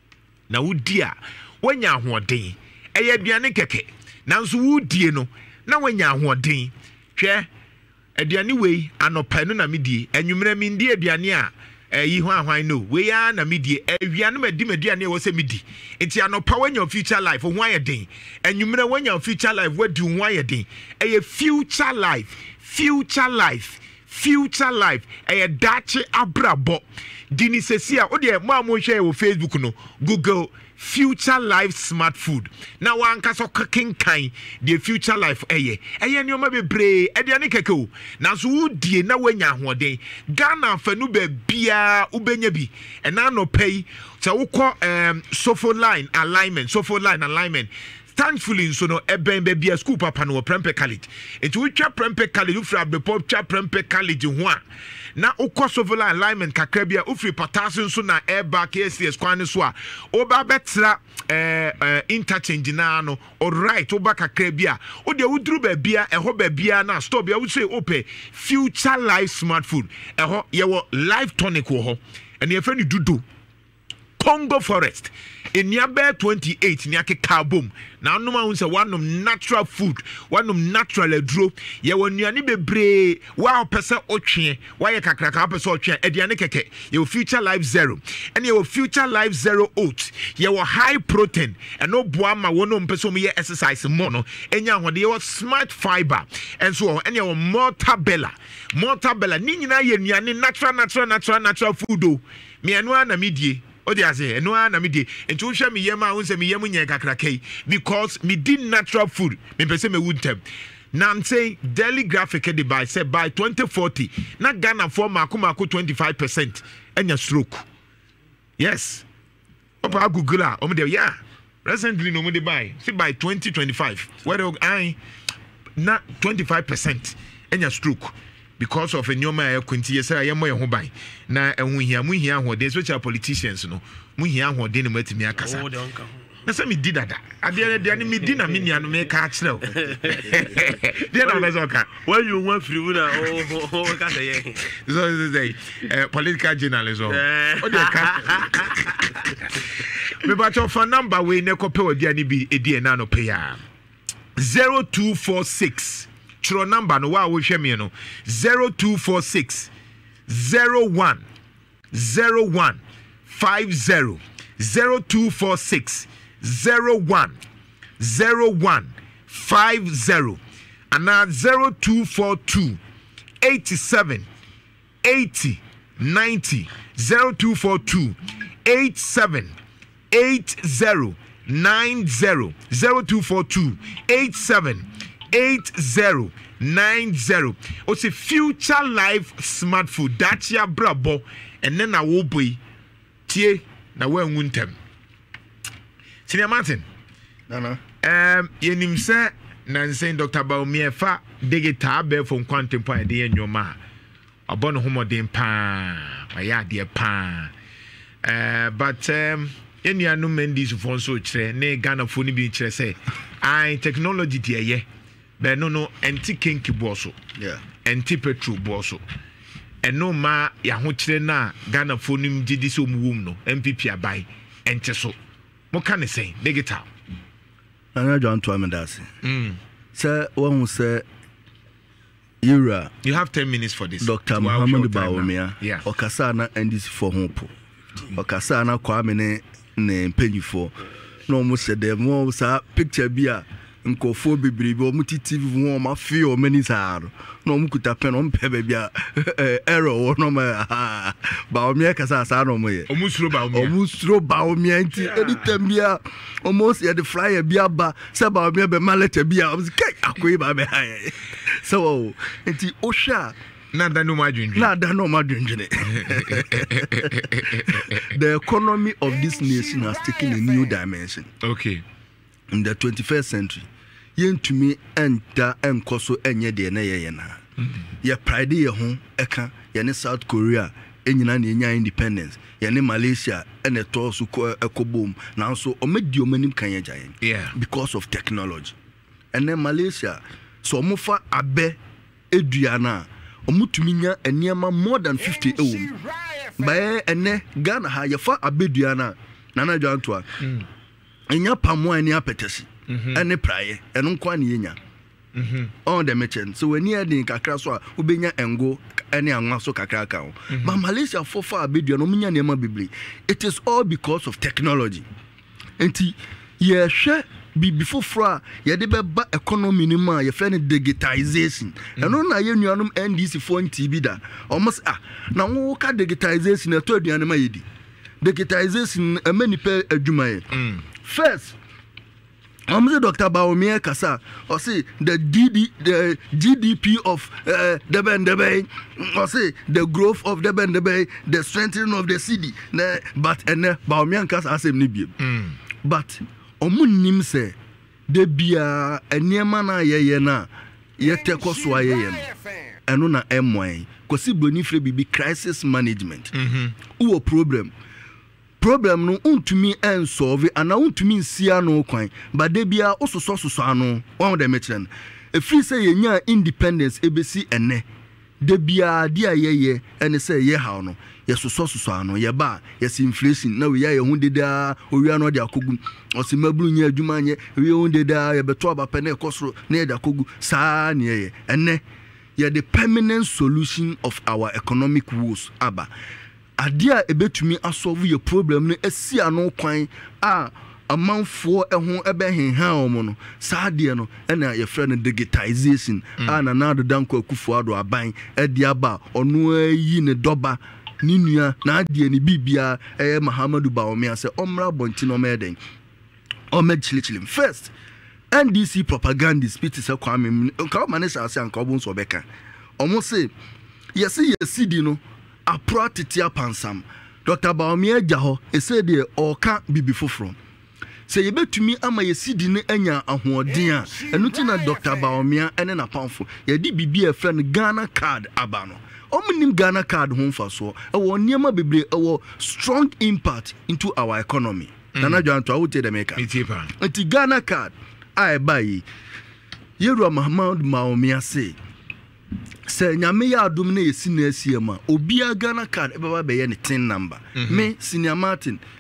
S2: na wodi a wanya ahoden eye aduane keke nanso wodie no na wanya ahoden hwe aduane we anopa no na medie anwumra mi ndie aduane a eh yi ho ahwan no we ya na medie awia no medi meduane wo se medi enti anopa wanya future life ho ayeden anwumra wanya future life wadi ho ayeden eh future life future life future life eh dache abrabo dini sesia o de mo amonhwe wo Facebook no Google future life smart food na wan kaso cooking kind the future life eye eye ni o ma bebre aduane keke o na so wudie na wanya ahoden Ghana fanu be bia ubenya bi e na no pay so wukọ um sofo line alignment sofo line alignment thankfully so no eben be bia school papa no Prempeh College enti we twa Prempeh College u fra be pop twa Prempeh College ho a na ukọ sovola alignment kakra bia ufri potassium so na airba K C S kwan so a oba betra eh uh, interchange na no all right oba kakra bia o de uduru ba bia eho ba bia na store bia we say ope future life smart food eho ye wo life tonic wo ho ene ye fani dudu Congo forest in nearby twenty-eight niake carbon na no ma say one natural food one natural edro ye wonuane bebre wa opese otwe wa ye kakraka opese otwe ediane keke ye future life zero and ye future life zero oat ye high protein and no boa ma wono mpese mo ye exercise mo no enya hode ye smart fiber and so and ye mortabella mortabella ni nyina ye nuane natural natural natural natural food o me anu na medie Odi ase eno na me di enti wo hwe me yema wo se me yemu nya kakrakai because me di natural food me pese me wuntem na am say daily graphic dey by say by twenty forty na Ghana for mako mako twenty-five percent enya stroke yes opa Google a o me dey yeah recently no me dey buy say by twenty twenty-five where I na twenty-five percent enya stroke because of a new my quinty yes I am my home by na and we hear we hear what they social politicians no we hear what they met me akasa na say me did that at the end they me dinner me nya no make catch now they na be so ka
S3: when you want free na oh oh ka say
S2: so say uh, political journalism o dey ka me ba cho for number we ne ko pe odi ani bi edi na no pay ya zero two four six chiro number no wa wo hwe me no zero two four six zero one zero one five zero zero two four six zero one zero one five zero and now zero two four two eighty seven eighty ninety zero two four two eight seven eight zero nine zero zero two four two eight seven eight zero nine zero. It's a Future Life smartphone Dacia Brabo and then I will be tie na we wuntem. Senior Martin.
S1: Nana.
S2: Um yenim say Nansen Doctor Baumia fa digital be from quantum point de enwoma. Abono homodin pa, aya de pa. Uh but um enuanu mendis fon so kire ne Ghana foni bi kire say ai technology de ye. Be no no anti kinki boso.
S1: Yeah.
S2: Anti petrol boso. Eno ma ya ho kire na Ghana foni mgidi so muwum no M P P abai ente so. Mo kan say digital.
S1: Ana John to amendasi.
S2: Mm.
S1: Sir, one say Ira.
S2: You have ten minutes for this.
S1: Doctor Muhammad Baumia.
S2: Yeah.
S1: Okasana and this for hope. Okasana kwame ne ne mpanyifo. No mo se dem mo sa picture bia nkofo bibribi o muti T V wo ma fi o mani saaro. No mo kuta pen o mpebe bia error wo no ma Baumia kasa sa no mo ye.
S2: O musuro Baumia.
S1: O musuro Baumia nti anytime bia almost ya the flyer bia ba se Baumia be malete bia o kai akoyi ba be haye. So nti o sha
S2: Nada no madwinjine.
S1: Nada no madwinjine. The economy of this nation has taken a new dimension.
S2: Okay.
S1: In the twenty-first century, yen to me enter enkoso enye de na ye na. Ye pride ye ho eka ye ne South Korea enyina na enya independence. Ye ne Malaysia ene to so ekobom. Now so omedi omanim kan ye jayen.
S2: Yeah.
S1: Because of technology. And then Malaysia so omofa abe eduana omutuminya eniema more than fifty ewum. Bae ene Ghana ha yefa abeduana nana Joantoa. Mm. Enya pamo eni apetesi. Ene praye eno nkwa ne yenya. Mhm. On the merchant. So when you dey kakra so a ubenya engo ene anwa so kakra ka ho. But Malaysia for far abeduana omunya niema bibli. It is all because of technology. Enti ye hwe before fra ye de beba economy ni ma ye fe ne digitization eno na ye nuanom N D C for T V da almost ah na wo ka digitization e to aduane ma ye di digitization e mani pe adwuma ye first almost Doctor Baumia kasa or say the D D the G D P of uh, the Bendebe or say the growth of the Bendebe the strengthening of the city but and Baumia kasa asem ni bi but omunim se de bia eniema na yeye na yete koso ayeye no eno na emwan kosi broni fre bibi crisis management mhm uwo problem problem no untumi en solve ana untumi nsia no kwan ba de bia ososo soso ano one of the mention e free say yenya independence ebesi ene de bia dia yeye ene say ye haw no yesoso soso ano ye ba yes inflation na we ya ye hu deda owia no de akogu osimabulu nya adwuma nye we hu deda ye beto abapa na ekosoro na ye de akogu saa ne ye ene ye the permanent solution of our economic woes aba adia ebetumi asolve your problem no esi ano kwan a amanfo ehun ebe henhan omo no saade no ena ye frɛ no digitization ana na do danko akufo ado aban edi aba ono ayi ne doba ni nua na ade ni bibia eh Muhammadu Baumia se omra bonti no meden o medchilichilim first N D C propaganda speech se kwame ka manage ase anka obun so beka omo se yesi yesidi no apro titia pansam Doctor Baumia jaho ese de oka bibi foforo se yebetumi ama yesidi ne anya ahoɔden a enu ti na Doctor Baumia ene na pamfo yedi bibi e friend Ghana card abano omnim Ghana card ho mfaso e wo niema bebre e wo strong impact into our economy nana Joanto awote de meka enti Ghana card ai bai Yeru Muhammad Baumia se se nyame ya adom na yesi na asiema obia Ghana card e baba be ye ne tin number me Senior Martin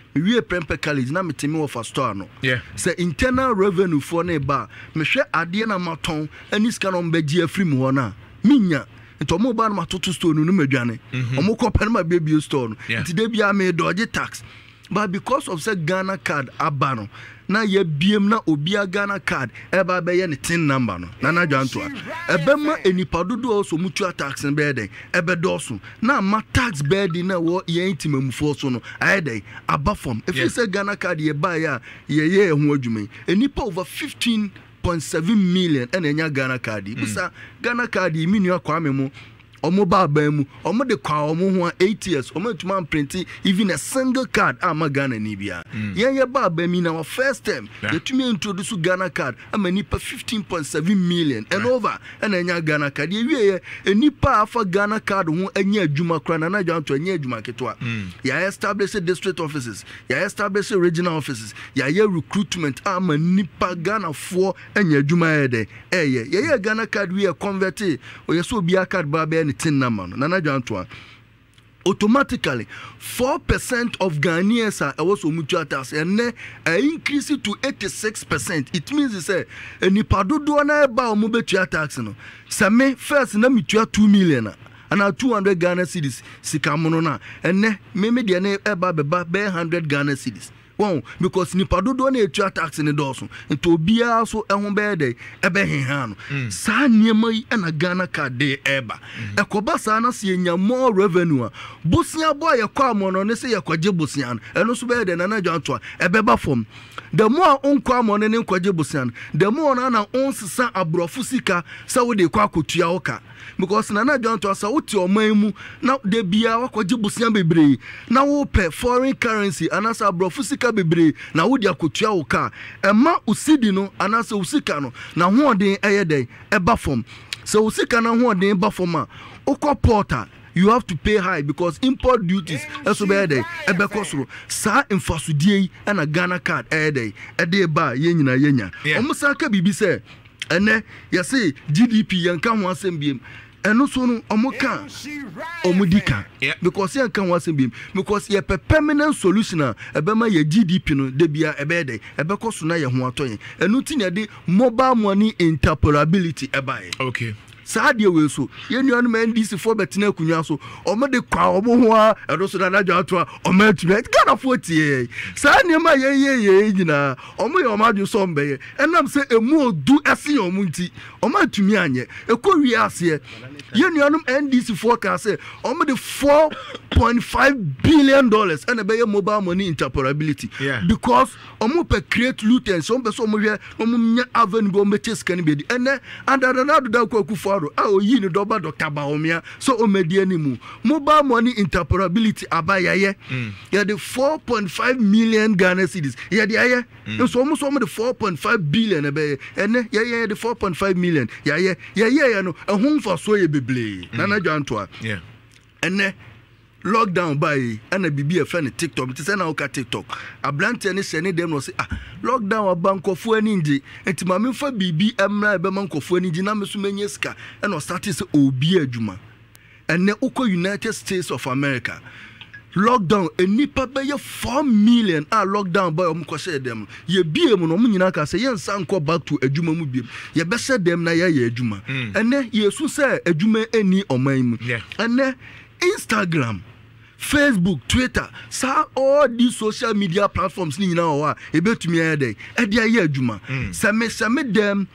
S1: we Prempeh College na metimi of a store no
S2: yeah
S1: say internal revenue for ne ba me hwe ade na maton ani sika no mbagi afri mu ho na minya nto mo ba na matoto store no no madwane omo kopen ma baby store no nti de bia me dodge tax but because of say Ghana card abano na ye biem na obia Ghana card eba be ye ne tin number no na na dwanto ebe ma enipa dodo also mutua tax be den ebe doso na ma tax be di na wo ye intimamufo so no ayede aba form if you say Ghana card ye buy ya ye ye ho adwuma enipa over fifteen point seven million enenya Ghana card bisa Ghana card mi nua kwa me mu omo ba ba mu omo de kwa omo ho eight years omo tuma print even a single card ama Ghana ni bia yen ye ba ba mi na our first time they tumi introduce Ghana card ama nipa fifteen point seven million and over and enya Ghana card ye wie ye nipa afa Ghana card ho anya adwuma kra na na dwanto anya adwuma ketwa ya establish district offices ya establish regional offices ya ye recruitment ama nipa Ghana for anya adwuma ye de eh ye ye Ghana card we convert o ye so bia card ba ba tin number nana dwanto automatically four percent of Ghanaians are also mutual tax and uh, increase it to eighty-six percent. It means you say any padodo na eba omo betua tax no same first na mutual two million and two hundred Ghana cedis sikamono na and me me de na eba beba be one hundred Ghana cedis. Well, because nipa dodo na etua tax ni doso nto bia so ehun be de ebe henhan no sa niema yi na Ghana card de eba ekoba sa na se nya more revenue bosia boy ekwa amono ne se yekoje bosia no eno so be de na na dwanto ebe ba fom the more onkwa amono ne nkoje bosia no the more na na onsisa abrofu sika sa wo de kwa akotua oka because na na dwanto sa wo ti oman mu na de bia wakoje bosia bebre na wo pe foreign currency anasa abrofu sika bebre na wo dia kotua wo ka ema usidi no anase usika no na hoden eyede eba fom so usika na hoden ba fom a okọ porter you have to pay high because import duties eso be dey ebe kosoro sa infasudie na Ghana card eyede ede ba yenyina yenya omusa ka bibi se ene yesi G D P yanka ho asem biem eno so no omuka omudika because yan kan wasem biem because ye permanent solution ebe ma ye G D P no de bia ebe dey ebe koso na ye ho atoyen eno ti na de mobile money interoperability eba ye
S2: okay
S1: saade we so ye nuanu ma N D C for betina kunwa so omo de kwa omo ho a edo so na najo ato a omo atube Ghana forty saa ne ma ye ye ye nyina omo ye omo adu so mbe ye enam se emu odu ese omo nti omo atumi anye ekowi ase ye nuanu N D C for ka se omo de four point five billion dollars and be mobile money interoperability
S2: yeah.
S1: because omo pe create loot so omo so omo hwe omo nya avenue go meche scan be di ene andada na do da kwa kufa ah oyi ni doba Doctor Baomia so o medie ni mu mobile money interoperability abaya ye mm. ya the four point five million Ghana cedis ya the aye mm. so almost almost the four point five billion ebe ene ya ya the four point five million ya ya ya ya no ehun for so ye beble na na dwanto a
S2: yeah
S1: ene lockdown by and bibi e friend TikTok ti say na oka TikTok ablante ne se ne dem no say ah lockdown abankofo ani nji enti ma me fa bibi emra e be mankofo ani nji na me so menye ska e no start say obi adwuma ene uko United States of America lockdown enipa be ye four million a lockdown by om ko say dem ye bie mu no om nyina ka say ye nsan ko back to adwuma mu biem ye be say dem na ye ye adwuma ene yesu say adwuma eni oman mu ene Instagram, Facebook, Twitter, sa all these social media platforms ni na wa ebetumi ayede e dia ye adwuma se me se me dem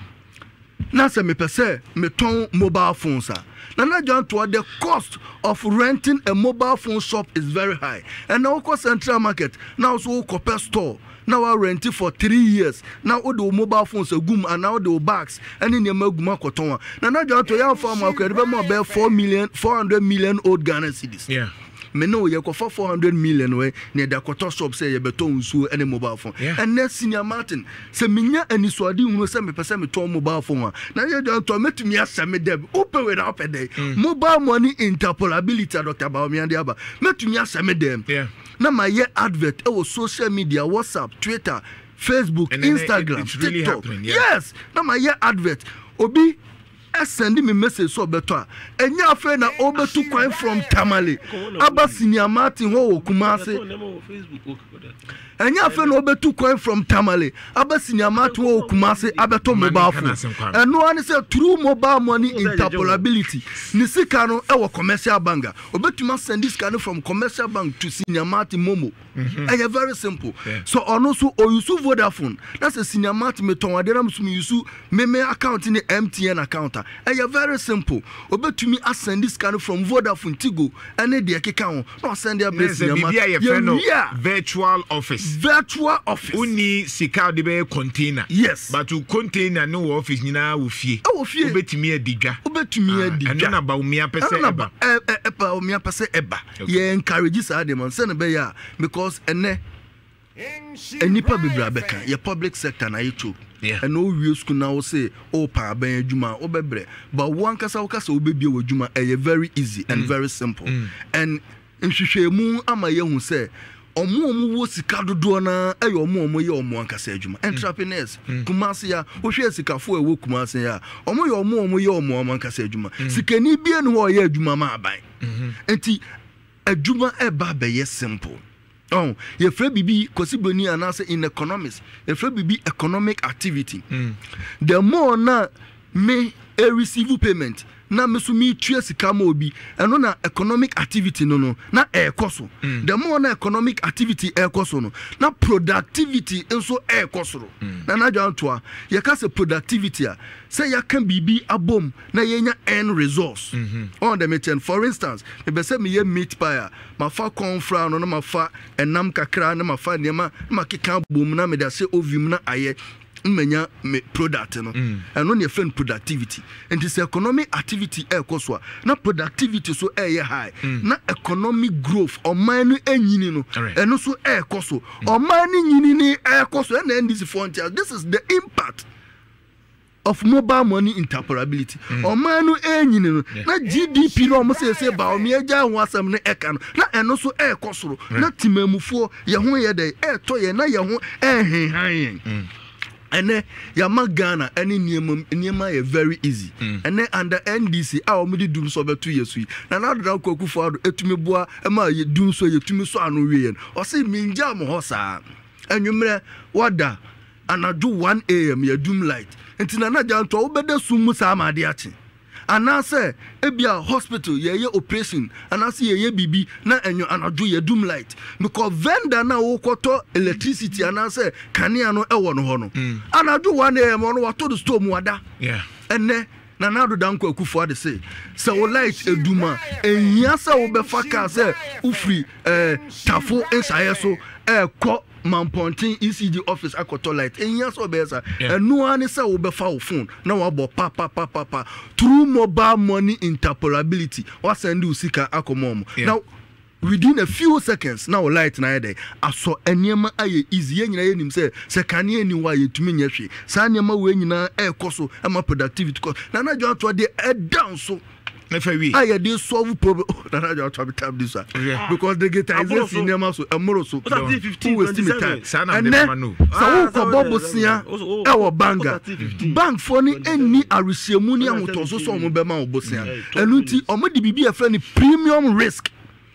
S1: na se me pese me ton mobile phones a na na John to the cost of renting a mobile phone shop is very high and now ko Central Market now so ko per store now I rent it for three years now all the mobile phones agum and now the bags and in your maguma koton na na John to ya farm market be more be four million four hundred million old Ghana cedis
S2: yeah
S1: me no ye ko for four hundred million we ne da koton shop say ye beton nsu any mobile phone
S2: yeah.
S1: And next senior Martin say menya aniswadi hunu say me pese me ton mobile phone na ye don to metumi aseme dem open we up dey mm. Mobile money interoperability Doctor Baomia dey aba metumi aseme dem
S2: yeah
S1: na my ye advert e wo social media WhatsApp Twitter Facebook Instagram
S2: it, it's really
S1: TikTok
S2: yeah.
S1: Yes na my ye advert obi send me message so better enya afa na obetu kwan from Tamale aba Senior Martin ho Kumase enya afa na obetu kwan from Tamale aba Senior Martin ho Kumase abeto mobile phone eno ani say through mobile money interpolability ni sika no e wo commercial bank obetuma send this kind from commercial bank to Senior Martin Momo e very simple so ono so oyusu Vodafone that's a Senior Martin me ton adera msumi yusu meme account ni M T N account e very simple obetumi asend this kind from Vodafone Tigo ene de keka ho no send their base Senior Martin
S2: virtual office
S1: virtual office
S2: uni sika de be container
S1: yes
S2: but to container no office nyina wo fie
S1: wo fie
S2: obetumi adigwa
S1: obetumi adigwa
S2: eno na ba umia pese eba
S1: e e pa umia pese eba ye encourage sa dem send be ya because ene enipa bibra beka ye public sector na yicho and no we school now say oh pa ben adwuma obebre but one kasa kasa obebie wadwuma e very easy and mm. very simple mm. and nhwehwemu ama ye hu say omo omo wo sika dodo na e yo omo omo ye omo ankasa adwuma entrepreneurs mm. Kumase ya wo hwe sikafo e wo Kumase ya omo ye omo omo ye omo omo ankasa adwuma mm. sikani bie no ho ye adwuma ma aban enti adwuma e ba be ye simple. Oh, ye free bibi kosi boni anase in economics. Ye free bibi economic activity. Mm. The more na me a receive payment na me so me tue sika ma obi eno na economic activity no no na e koso. Mm. The more na economic activity e koso no na productivity enso e koso. Mm. Na na jantoa ye ka se productivity a say ya kan bibi abom na yenya end resource. Mm -hmm. On the meeting for instance me be say me ye meat pie ma fa confra no na ma fa enam kakra na ma fa niam ma keka bom na me da se ovim na aye mmenya me product no mm. and no ne friend productivity and this economic activity e koso na productivity so e high mm. na economic growth o man no enyini no and no so e koso o man ni nyini ni e koso and then this frontier this is the impact of mobile money interoperability mm. o man no enyini no yeah. na G D P no mo say say ba o me agya ho asem no e ka no na eno so e koso yeah. na timamufo ye ho ye de e to ye na ye ho e hen han mm. ene ya magana ene niema niema ye very easy mm. ene under N D C a o mudi dum so betu yesu na na do kwaku fo ado etumi boa e ma ye dum so ye tumi so anu wie o se minja mo ho sa anwumre wada anadu one A M ye dum light entina na janto wo beda sum sa ma de achi anase ebia hospital ye ye operation anase ye ye bibi na enyo anadu ye dum light because vendor na wo koto electricity anase kanea no ewo no ho no mm. anadu one A M no wato do store mu wada
S2: yeah
S1: ene na nado danko akufo ade say se wo light eduma ehia se wo be fa ka se ufri eh tafo ensaye so eh ko Mampontin E C G office akoto light ehia so be sa enu ani se wo be fa wo phone na wo bo pa pa pa pa pa through mobile money interoperability wa send usika akomom now within a few seconds now light na dey aso eniema aye easy ye nyina ye nim se se kane ani wa ye tumi nya hwe sa eniema we nyina e koso e ma productivity ko na na jo to dey e down so I did solve problem this because the guitar is cinema so amoro so fifteen and then so ko bobo sia e wo banga bank for ni eni arisiemu ni amotonso so mo be ma obosia enu nti omo di bibi e fra ni premium risk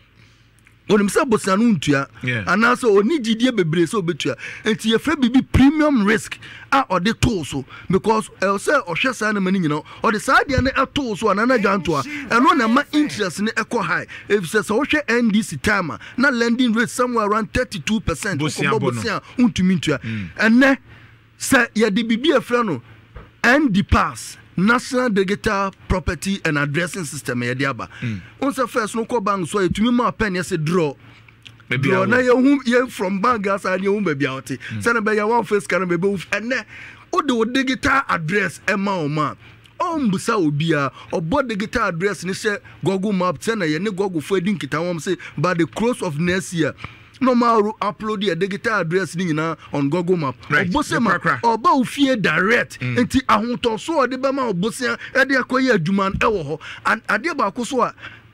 S1: onim se bosia no ntua anaso oni gidie bebre se obetua enti ye fra bibi premium risk a ode to so because el say ohwe sa na mani nyina ode sa dia na eto so anana gwanto a eno na ma interest ne eco high if say so ohwe N D C timer na lending rate somewhere around thirty-two percent ko bosia untumi ntua enne say ye de bibi e fra no N D pass National Digital Property and Addressing System ye diaba on say first no ko bank so etumi ma pen ye say draw draw na ye hu ye from bank as an ye hu be bia oti say na be ye one face can be be ene o de digital address e ma o ma on busa obia obo digital address ni say Google Map say na ye ne Google fo edin kita won say by the close of next year normal upload your digital address ni na on Google Map obosema oba ofie direct enti ahonto so ode be ma obosia e de akoye adwuma e wo ho and ade ba ko so a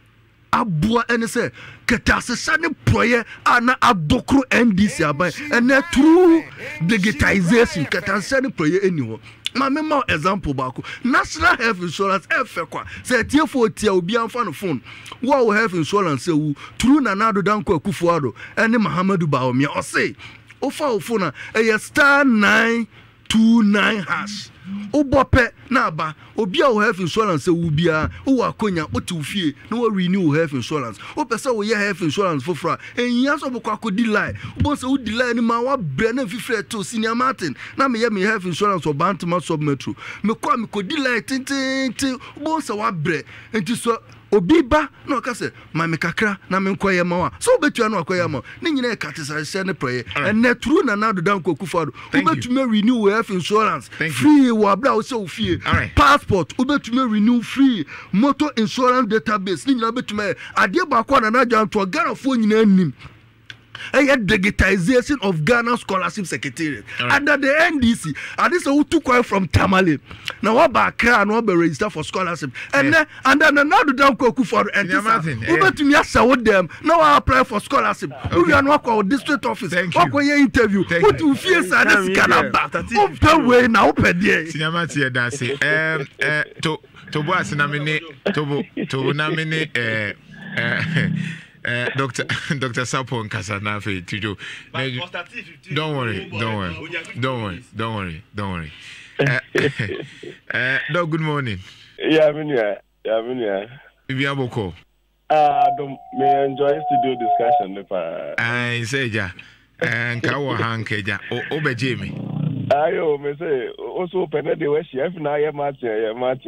S1: abua ene se ketasesa ne proye ana adokro N D C aban ene true digitization ketasesa ne proye eni ho ma me ma example baako national health insurance efe kwa say tie for tie obi anfa no phone wo health insurance ewu true na na do danko Akufo-Addo ene Mahamadu Bawumia o say o fa o phone e star nine two nine hash Obope na ba obi a health insurance ewu bia o akonya o ti fie na wo renew health insurance o pese wo ye health insurance for fra enyan so bokwa akodi lie bo se wo delay ni ma wa bre na fifre to Senior Martin na me ye me health insurance or Bantama sub metro me kwa me kodi lie tintin bo se wa bre enti so obi ba na ka se ma me kakra na me nkoye ma wa so betua na akoye ma ni nyina e katisa se ne prayer and net true na na do dan ko Akufo-Addo ubetumi renew health insurance free wa bra o se o fie passport ubetumi renew free motor insurance database ni nyina betumi ade ba kwa na na janto Ghana fo nyina anim a digitization of Ghana Scholarship Secretariat right. Under the N D C and this who took away from Tamale now what back and what be register for scholarship and yeah. And then another down Akufo-Addo and who bet me asa with them now I apply for scholarship who you work with district office work with your interview what you feel sad this Canada of the way now open there
S2: Senior Martin that's it um uh to to boss na me to to na me eh Uh, Doctor Doctor Sapon Kasanafe Tijo. Don't worry, don't worry, don't worry, don't worry, don't worry. Uh, uh, Doc, good morning.
S4: Yeah, I'm here. Yeah, I'm here.
S2: Ibiaboko.
S4: Ah, don't may enjoy studio discussion.
S2: I say ja. And Kawa Hankeja. O Obejemi.
S4: Ayo, me say also open the way chef na ya match ya match.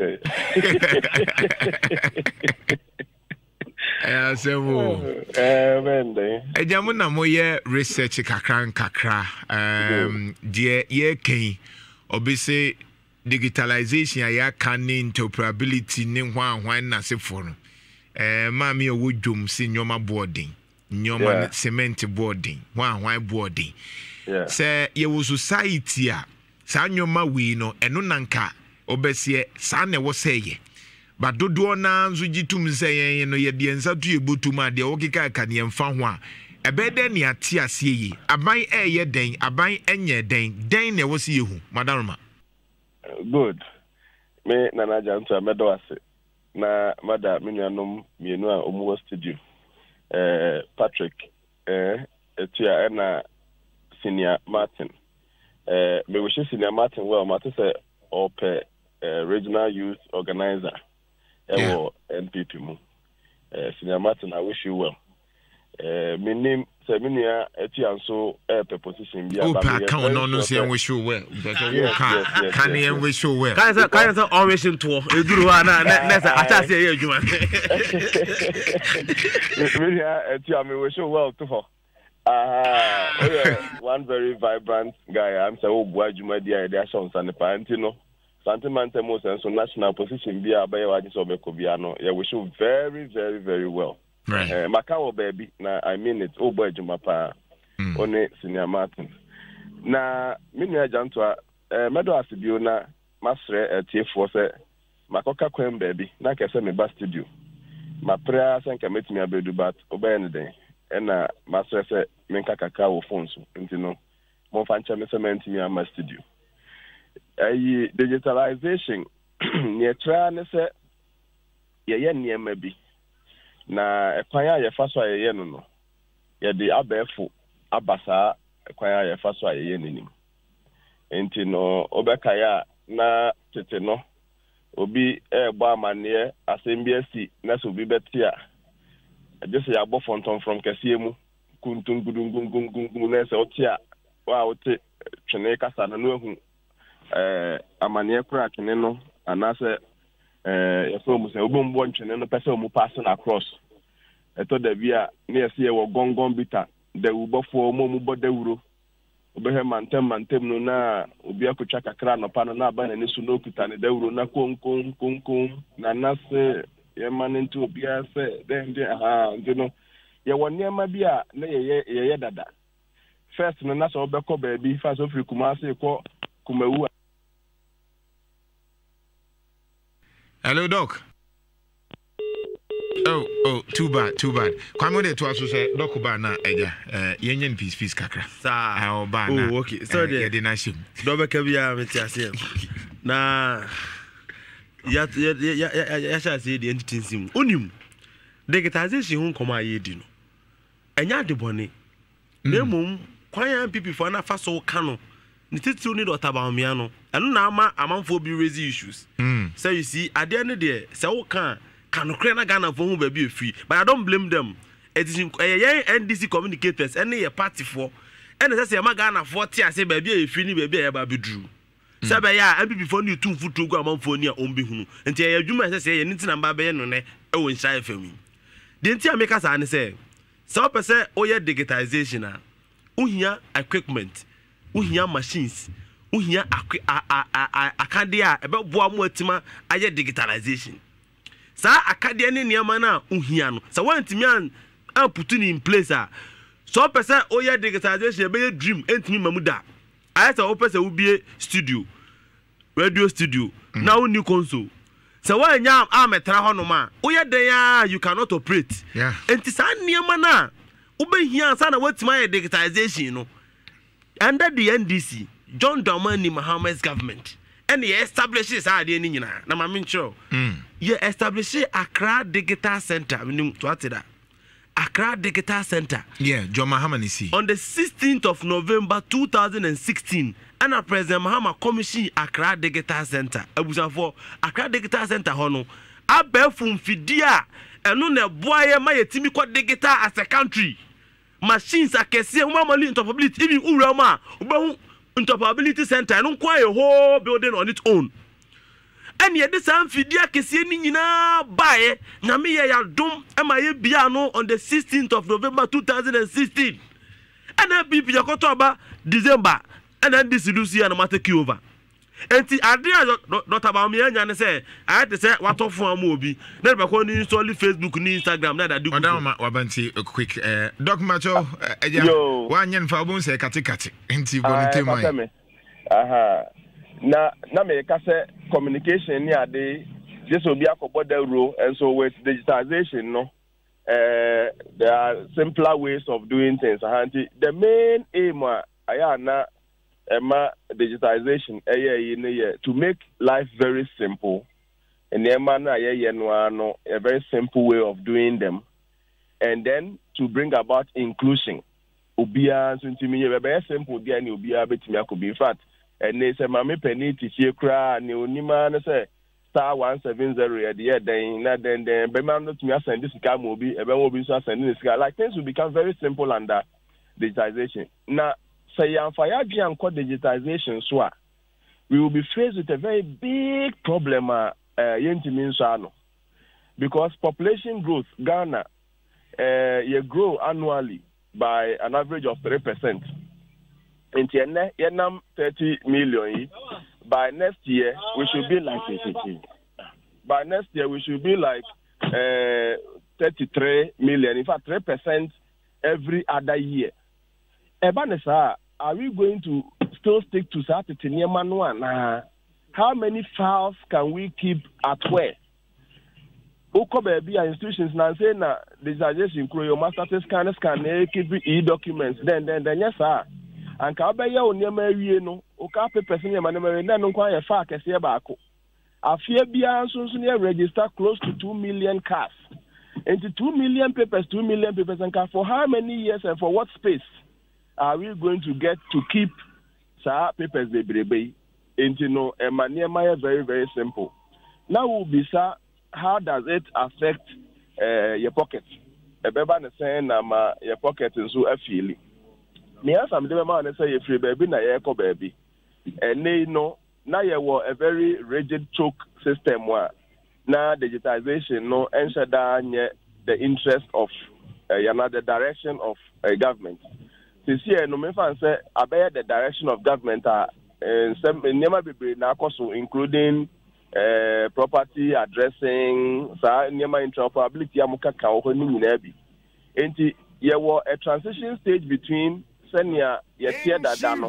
S2: Eh sewo
S4: eh bende
S2: ejamu na moye research kakra kakra um die ye ken obese digitalization ya kan interoperability ne hwan hwan na sefo no eh ma me owo dwom si nyoma boarding nyoma cement boarding hwan hwan boarding yeah say ye wo society a sa nyoma we no eno nanka obese sa na wo seye but dodo na nso gitum sey no ye de nsa to ebotum ade wo keka ka ne mfa ho a ebede ne ate ase yi aban eye den aban enye den den ne wo se yehu madaroma
S4: good me nana janto amedo ase na mada menuanom mienu a omuwo studio eh Patrick eh etia na Senior Martin eh me wish Senior Martin well Martin say ope regional youth organizer ewo N P P mu eh Senior Martin I wish you well eh my name say me nia etia so eh position bia
S2: ba me can no no say wish you well can can you wish you well
S3: can say can say on wishing to eduru ha na na say acha say e adwuma
S4: me nia etia me wish you well to for ah yeah one very vibrant guy am say obu adwuma dia dia show nsa ne pa antino Santimante most and so national position be a bayo aji so bekobiano. Yeah, we show very, very, very well.
S2: Right.
S4: Uh, Macau baby, na I mean it. Oh boy, Jumapa, mm. One Senior Martin. Na mini agentwa, uh, medo asibio na masre T F four se makoka kwem baby. Na kese me ba studio. Ma prayer senka metimi abedu bat obey ne den. Ena masre se menka kaka wo phone so. Nti no, mo fancha me se mentimi ama studio. Ayi digitalization ne tra ne se ye ye niema bi na ekwan a ye fa so ye ye no no ye de abefu abasa ekwan a ye fa so ye ye nanim enti no obeka ya na tete no obi e gba amane asem bi asi na so bi betia just ya gbo fonton from kese mu kuntum gudungungungum na se otia wa ote twene kasa na no ehu eh amane kura twene no anase eh yefo mu se obombo ntwene no pese mu passing across eto da bia na yesi e wo gongon bita da ubofo mo mu bodawuro obehe mantem mantem no na obi akotwa kakra no pa no na aba na ne su no kuta ne dawuro na konkon konkon na nase ye manento obi ase den de aha ndino ye woniema bia na ye ye dada first no na so obekọ baabi fa so firi Kumasi ko Kumawu.
S2: Hello, Doc. Oh, oh, too bad, too bad. Come on, to us say, Doc Bana, Eja, uh, Union Peace, Peace Kakra.
S3: Sa, oh, okay. So,
S2: yeah, the nation.
S3: Dobe Kabia, Metiasia. na ya ya ya ya sha say the entity sim onim digitization hu nkoma ayedi no enya de bone na mum kwan P P for na fa so ka no ni titi ni dota ba omia no eno na ama amanfo bi raise issues so you see ade ne de se wo kan kan kre na Ghana for hu ba bi free but I don't blame them. It is N D C communicators any a party for and as I say Ghana for tia say baby e free ni baby e ba bi dru say be ya M P P for ni two foot to go amanfo ni a ombi hunu enti e adwuma say say ye nti na mba be no ne e won shy fami de nti ameka sa ne say so person oye digitization a uhia equipment uhia machines uhia akade a e be boa mo atima aye digitalization sa akade ne niam na uhia no sa wantimi an putting in place a so person oye digitization be dream entimi mamuda I say o person will be studio radio studio now new console so when nya ametra ho no ma oye den ya you cannot operate
S2: yeah
S3: enti sa niam na ubehia ansa na watima ye digitization no under the N D C John Dramani Mahama's government and he establishes sa de ni nyina na ma mencho mm ye establish Accra Digital Center meaning to what that Accra Digital Center
S2: yeah John Mahama ni si
S3: on the sixteenth of November two thousand sixteen and a President Mahama commission Accra Digital Center abusa for Accra Digital Center hono abefum fidia eno na boaye ma yetimi kwa digital as a country machines akese huma mali interoperability even urama ubehu interoperability center no kwa a whole building on its own and yet this amphibia kese ni nyina bae na me ya dom ema ye bia no on the sixteenth of November two thousand sixteen and then people yakoto aba December and then this Lucy and matter take over enti adria not about me anya ne say I had to say what of am obi na be ko ni install Facebook ni Instagram na da do
S2: Madam wabanti quick eh Doc Macho eja wanye nfa obun say katikati enti bonite mai
S4: aha na na me ka say communication ni ade just obi akobo da ro and so with digitization no uh there are simpler ways of doing things ahanti the main aim aya na Emma digitization to make life very simple and a very simple way of doing them and then to bring about inclusion ubia so very simple dia ni ubia betimi akobi in fact and they say mama penny tishie kra ni onima na say star one seven zero at the end then na then then be man not me send this sika mo bi e be mo bi so send this sika like things will become very simple under digitization now. Say and digitization so we will be faced with a very big problem uh uh because population growth Ghana uh you grow annually by an average of three percent. In Yenam thirty million by next year we should be like by next year we should be like uh thirty-three million, in fact three percent every other year. Ebanesa, are we going to still stick to Saturday Manuan? How many files can we keep at where? Oko baby institutions now say na digitization create your master scan scan keep e-documents then then then yes sir. And ka be ya onyema wie no, o ka paper se nyema na na no kwa ye fa akese ba ako. Afia bia nso nso ne register close to two million cars. Into two million papers, two million papers and car for how many years and for what space? Are we going to get to keep sa papers de brebe? And you know, a maniema very, very simple. Now will be sir, how does it affect uh, your pocket? A beba na saying na your pocket is so a feeling. Me ask am the man say you free baby na your baby. And they know now you were a very rigid choke system where now digitization no ensure that the interest of uh, another direction of a uh, government. This year, no me fan say about the direction of government are uh, some never be na also including uh, property addressing, sa never interoperability amuka ka ho ni nyina bi. Enti ye were a transition stage between senior ye tear that down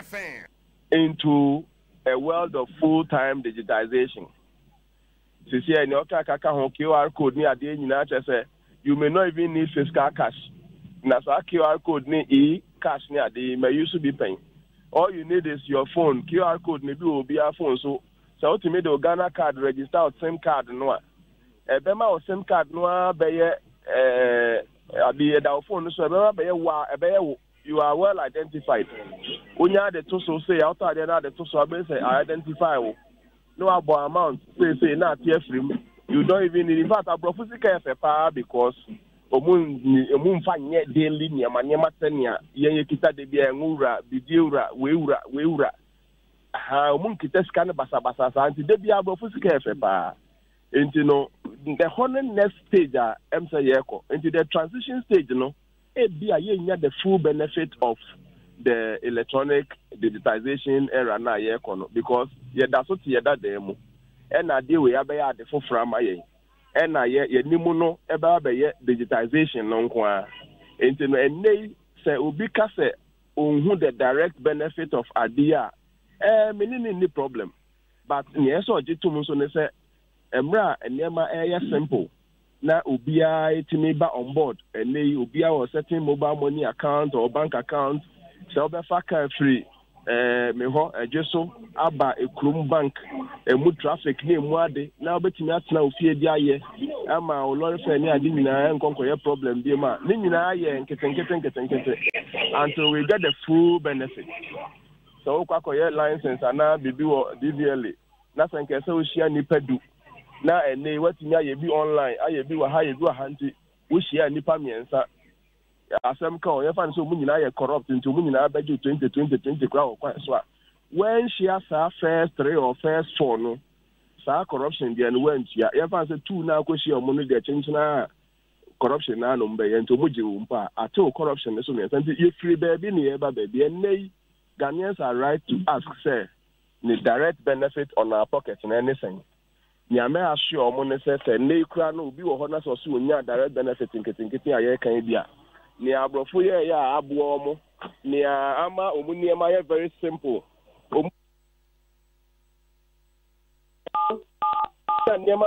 S4: into a world of full-time digitization. This year, in your Q R code near the end, you may not even need physical cash. Nasa Q R code ni e cash near the may used to be paying. All you need is your phone. Q R code maybe will be a phone. So So ultimately the Ghana card register or SIM card no. Ebema or SIM card no beye eh abi da phone so ebema beye wa ebeye you are well identified. Unya the to so say outside there na the to so be say identify wo. No about amount say say na tear free. You don't even need in fact abrofusi ka efe because omun omun fa nye daily niema niema tania yen kita de bia nwura bidiura weura weura ha omun kita scan basa basa sa anti de bia abrofusi ka efe pa enti no the whole next stage a em say yeko into the transition stage no e bia yenya the full benefit of the electronic digitization era na yeko no because ye da so tie da dem and I deal with Abaya the full from my and I yet Nimuno about the digitization non qua. And they say Ubika say who the direct benefit of idea eh meaning any problem. But yes or Jitumuson say Emra and Nema air simple. Na Ubia Timiba on board and they Ubia or setting mobile money account or bank account so be free. Eh me ho ejeso aba ekrum bank emu traffic ni emu ade na obetimi atena ofie di aye ama olori fe ni ade nyina enkonkoye problem bi ma ni nyina aye nketenkete nketenkete until we get the full benefit so kwakoye license ana bibi wo D V L na sanke se ohia nipa du na ene watimi aye bi online aye bi wa ha ye bi wa hanti wo hia nipa miensa asem ka o yefa nso mu nyina ye corrupt nti mu nyina abeju twenty twenty twenty kwa kwa so when she has her first three or first four no sa corruption dia no went ya yefa nso two na akoshi o mu no de chinchina corruption na no mbe ye nti mu jiwu mpa ato corruption so no nti you free baby ni e ba baby and Ghanaians are right to ask say the direct benefit on our pockets and anything ni ame assure o mu ne say say ne kura no obi wo ho na so so onya direct benefit nketenkete aye kan bia ni abrofo ye ya abo omo ni ama omu niema ye very simple omu niema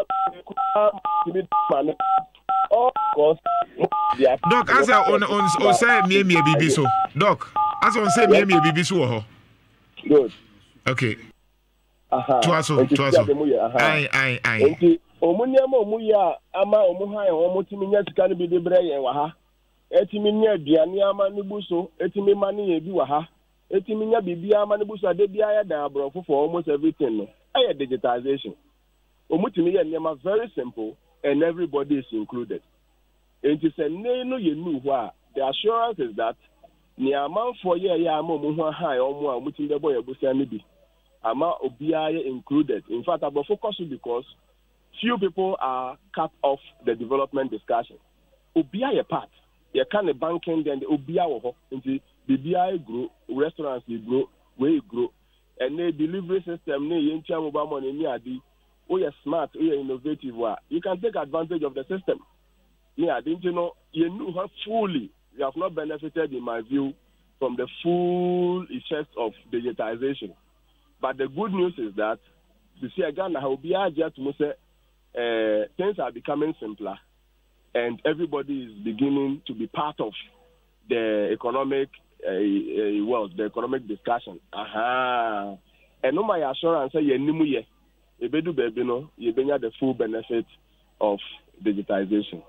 S2: Doc as on on on say me me bibi so Doc as on say me me bibi so ho
S4: good
S2: okay
S4: aha
S2: twaso twaso ai ai ai
S4: enti omu niema omu ya ama omu han omu timi nya sika no bi de bre yen wa ha etimi nya aduane ama ne buso etimi ma ne yebi wa ha etimi nya bibia ama ne buso ade bia ya da abrofo for almost everything no aye digitization omutimi ye nema very simple and everybody is included enti se ne no ye nu ho a the assurance is that ni amount for ye ya ama omu ho ha ya omu a omutimi de boy ebusia ne bi ama obia ye included in fact abrofo focus because few people are cut off the development discussion obia ye part you can the banking then the obia wo nti bibia grow restaurants grow we grow and the delivery system ne yentia mobile money ni adi o you smart o you innovative wa you can take advantage of the system ni adi you know you know fully you have not benefited in my view from the full effects of digitization but the good news is that you see again how obia just to say uh, things are becoming simpler and everybody is beginning to be part of the economic uh, uh, world, the economic discussion. Aha. And no, my assurance say ye nimu ye, ye bedu baby no, ye benya the full benefit of digitization.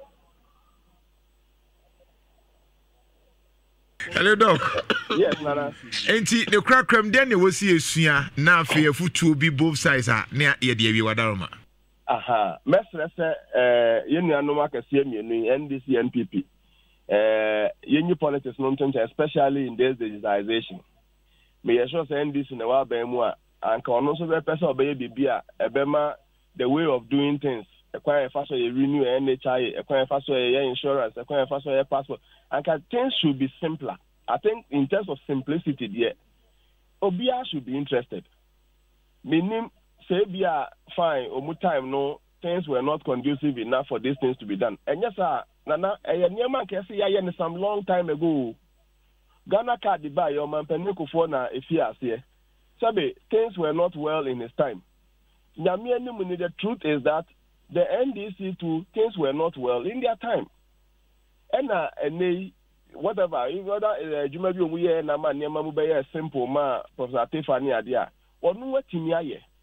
S2: Hello, Doc.
S4: Yes, Nana.
S2: Enti the crack creme then you will see a suya na fear to be both sides are near ye dear wadaroma.
S4: Aha, mesre se eh yenu anu akese mienu N D C N P P eh yenu politics no ntonche especially in this digitization me yesho se N D C na wa ban mu a anka ono so be pese obeye bibia ebema the way of doing things ekwan fa so ye renew N H I ekwan fa so ye insurance ekwan fa so ye passport anka things should be simpler. I think in terms of simplicity there obia should be interested meaning say be a fine omu time no things were not conducive enough for these things to be done and yes sir nana eh nyema nke say ya some long time ago Ghana card buy your man peniko na efiase sabe things were not well in his time nyame anim ni the truth is that the N D C too things were not well in their time and uh, and whatever you other juma bi omu ye na ma nyema mu be simple ma Professor Tiffany Adia onu watimi aye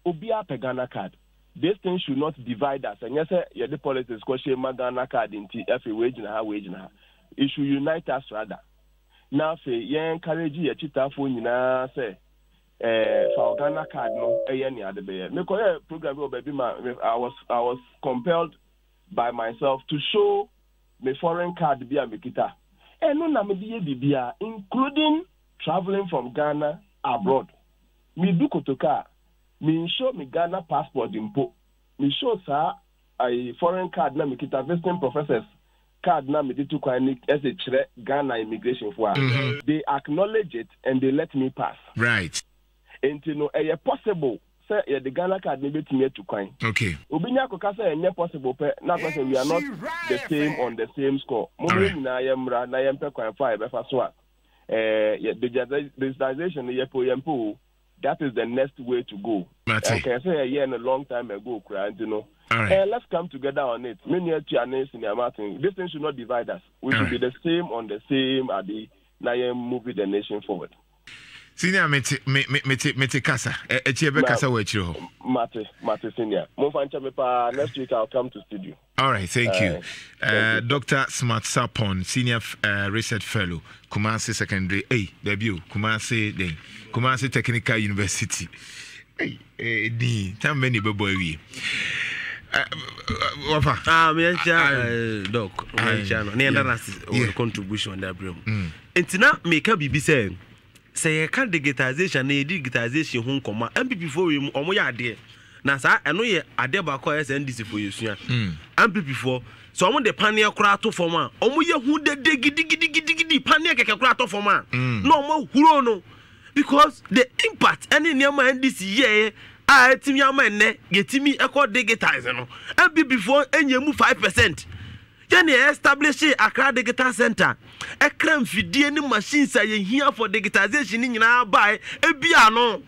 S4: obia pe Ghana card. This thing should not divide us. And yes, yeah, the politics question Ghana card in T F A wage na ha wage na. It should unite us rather. Now say yeah encourage your chita phone na say eh for Ghana card no eh any other be. Me ko program baby ma I was I was compelled by myself to show me foreign card be amikita. Eh no na me die bibia including traveling from Ghana abroad. Me do kotoka. Me show me Ghana passport impo. Me show sir a foreign card na me kita visiting professors card na me ditu kwani as a chre Ghana immigration for. Mm-hmm. They acknowledge it and they let me pass.
S2: Right.
S4: And you know, a possible say yeah, the Ghana card maybe to me to coin.
S2: Okay.
S4: Ubinya ko kasa e possible pe na person we are not the same on the same score. Mo na yemra na yempe kwan fa e be fa so a eh the digitization ye po yempo. That is the next way to go.
S2: Mate.
S4: Okay, I say a year and a long time ago, you know.
S2: All right.
S4: Uh, let's come together on it. This thing should not divide us. We
S2: All
S4: should right. be the same on the same at the Nayem moving the nation forward.
S2: Senior mete mete mete kasa. E chiebe kasa we chiro.
S4: Mate, mate senior. Next week I'll come to studio.
S2: All right, thank you.
S4: Uh,
S2: uh,
S4: thank you.
S2: Doctor Smart Sapon, Senior uh, Research Fellow, Kumasi Secondary, hey, debut, Kumasi Day, Kumasi Technical University. Hey, hey, di, tam many boy we. Wafa.
S3: Ah, me ncha doc, me ncha no. Ne ndana contribution that bro. Entina make a bibi say say can digitization na digitization ho nkoma M P P for we omo ya ade. Na sa eno ye ade ba ko S N D C for yesua. M P P for so omo de panel kura to form a omo ye hu de de gidi gidi gidi gidi panel keke kura to form a no omo huro no because the impact any near N D C ye a timi ama enne getimi ekọ digitize no M P P for enyemu five percent. Then they establish Accra Digital Center. A crème fidie ni machines are here for digitization in our buy a piano.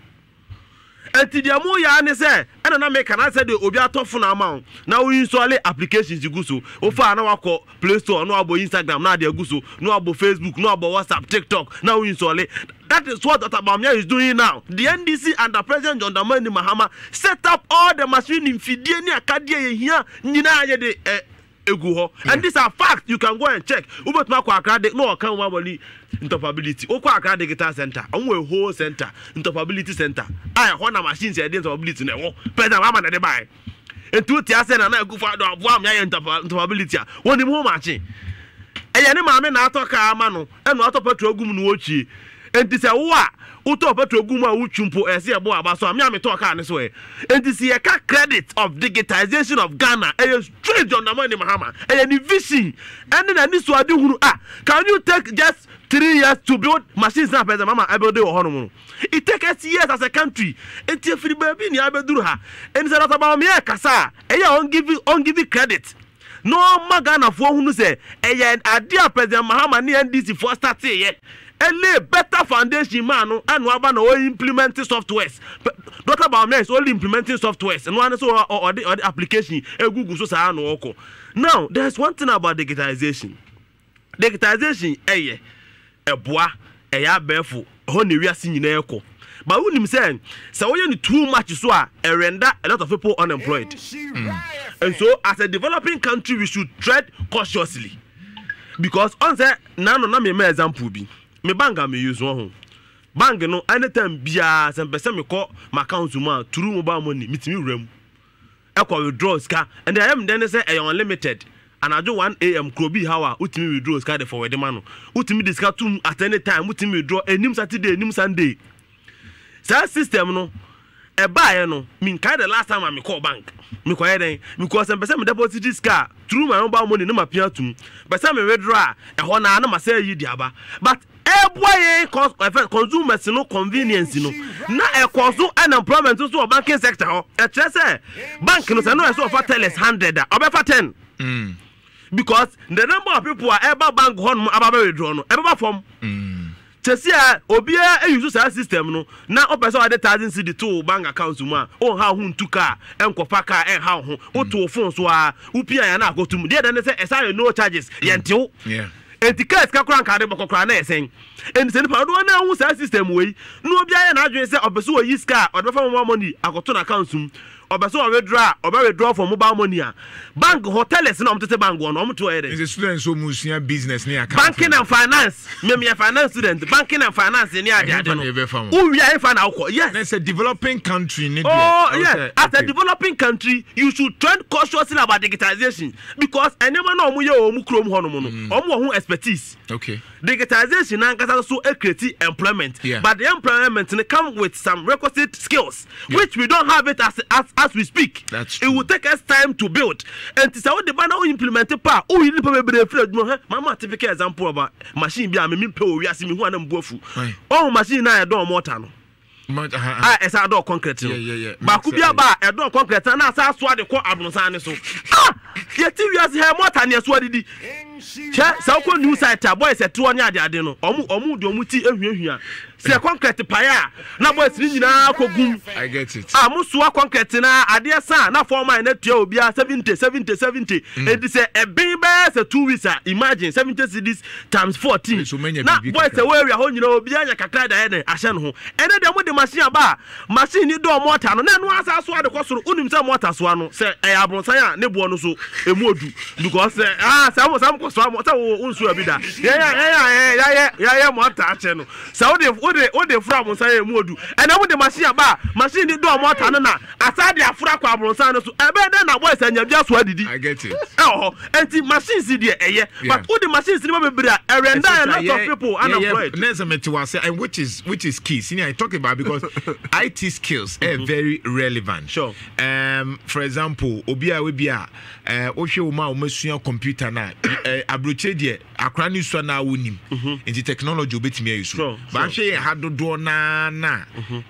S3: And to the more ya say, and na make an answer the Obia Tofun amount. Now we install applications you go so. Ofa na wako Play Store, no about Instagram, now they go so, no about Facebook, no about WhatsApp, TikTok. Now we install it. That is what Otabamia is doing now. The N D C and the President John Dramani Mahama set up all the machine in Fidie ni Akadia here. Nina ye de Eguho. And these are facts. You can go and check. Ubot Mako Accra no account wabali interoperability. Oko Accra Digital Center. Onwe whole center. Interoperability center. I want a machine say interoperability na wo. Pesa mama na de buy. And two tia say na na go for do abo am ya interoperability. Won the whole machine. Eye ne maame na atoka ama no. E no atopa trogum no ochi. Enti say wo a uto petrogum a uchumpo ese ebo abaso am ya me talk an so e. Enti say e ka credit of digitization of Ghana e straight on Dramani Mahama e ni vision and na ni so ade hunu ah can you take just three years to build machines na pesa mama e build e ho no it take us years as a country enti free baby ni abeduru ha enti say not about me e kasa e ya on give on give credit no magana fo hunu say e ya ade a President Mahama ni N D C for start ye a better foundation man and one no implementing softwares. Doctor Baume is only implementing softwares and one so or the application a Google so say no oko. Now there's one thing about digitization. Digitization eh e boa e ya befo ho ne wiase nyina eko. But when him saying so when too much so a render a lot of people unemployed. Mm. And so as a developing country we should tread cautiously. Because on say na no na me example bi. Me banga me use one bang no anytime bia sem pese me call my account ma through mobile money mitimi rem e kwa withdraw ska and I am then say e unlimited and I do one A M krobi hour utimi withdraw ska the forward man no utimi diska tum at any time utimi withdraw enim Saturday enim Sunday sa system no e buy no mean kind the last time I me call bank me call then because sem pese me deposit ska through my mobile money no ma pia tum but say me withdraw e ho na na ma say yi diaba buteboye consumers no convenience no na e consume unemployment so banking sector ho e tell say bank no say no so offer tell us one hundred obefa ten mm because the number of people are ever bank hon ababa withdraw no ever form mm chesia obia e use that system no na opesa wa the one thousand C D to bank account mu a o ha hu ntuka enkofa ka en ha ho o to phone so a upia ya na agotum dey then say esa no charges yentew
S2: yeah
S3: enti case ka kura nkade bokokora na esen enti se nipa do na hu sa system we no obi aye na adwen se obeso oyi ska obefa mo money akoto na account um obeso o withdraw obe withdraw for mobile money a bank hotels na omtete bank on omto ere
S2: is a student so musia business near
S3: banking and finance me me finance student banking and finance ni ade ade no who we are fa na ukọ yes
S2: it's a developing country need
S3: oh yes as a developing country you should trend cautiously about digitization because enema na omu ye omu krom ho no mo no omu ho expertise
S2: okay
S3: digitization na nkasa so e create employment
S2: yeah.
S3: but the employment ne come with some requisite skills yeah. which we don't have it as as as we speak.
S2: That's
S3: it will take us time to build and to say what the banner we implement it pa oh you need to be afraid no mama typical example about machine bi a me pe o wi ase me hu anam boafu oh machine na e don mortar no ah esa do concrete no ba ku bia ba e do concrete na asa so de ko abronsan ne so ah yeti wi ase he mortar ne so adidi che sa ko new site boys e to nya ade ade no omu omu de omu ti ehwiehwia se concrete paya na boys ni nyina kogum
S2: I get it
S3: ah muso concrete na ade sa na foreman na tua obia seventy seventy seventy and say e bin ba say two weeks imagine seventy cedis times fourteen na boys e we area ho nyina obia nya kakra da ne ahye no ho ene de mo de machine ba machine ni do mortar no na no asa so ade ko soro unim say mortar so ano say e abronsan a ne bo no so emodu because ah sam sam ko so mortar wo unsu abida ya ya ya ya ya ya mortar ache no so de ode ode fra abronsan e emodu ene mo de machine ba machine ni do mortar no na asa de afra kwa abronsan no so e be de na boys anya bia so adidi
S2: I get it
S3: oh enti machines de eye but ode machines ni ba bebira e render a lot of people unemployed
S2: neza metiwase and which is which is key senior I talk about because I T skills are mm-hmm. very relevant.
S3: Sure.
S2: Um, for example, obia we bia uh ohwe wo ma wo masua computer na abroche de akrani so na wonim. Inti technology obetimi ayisu.
S3: Sure.
S2: Ba hwe hadodo na na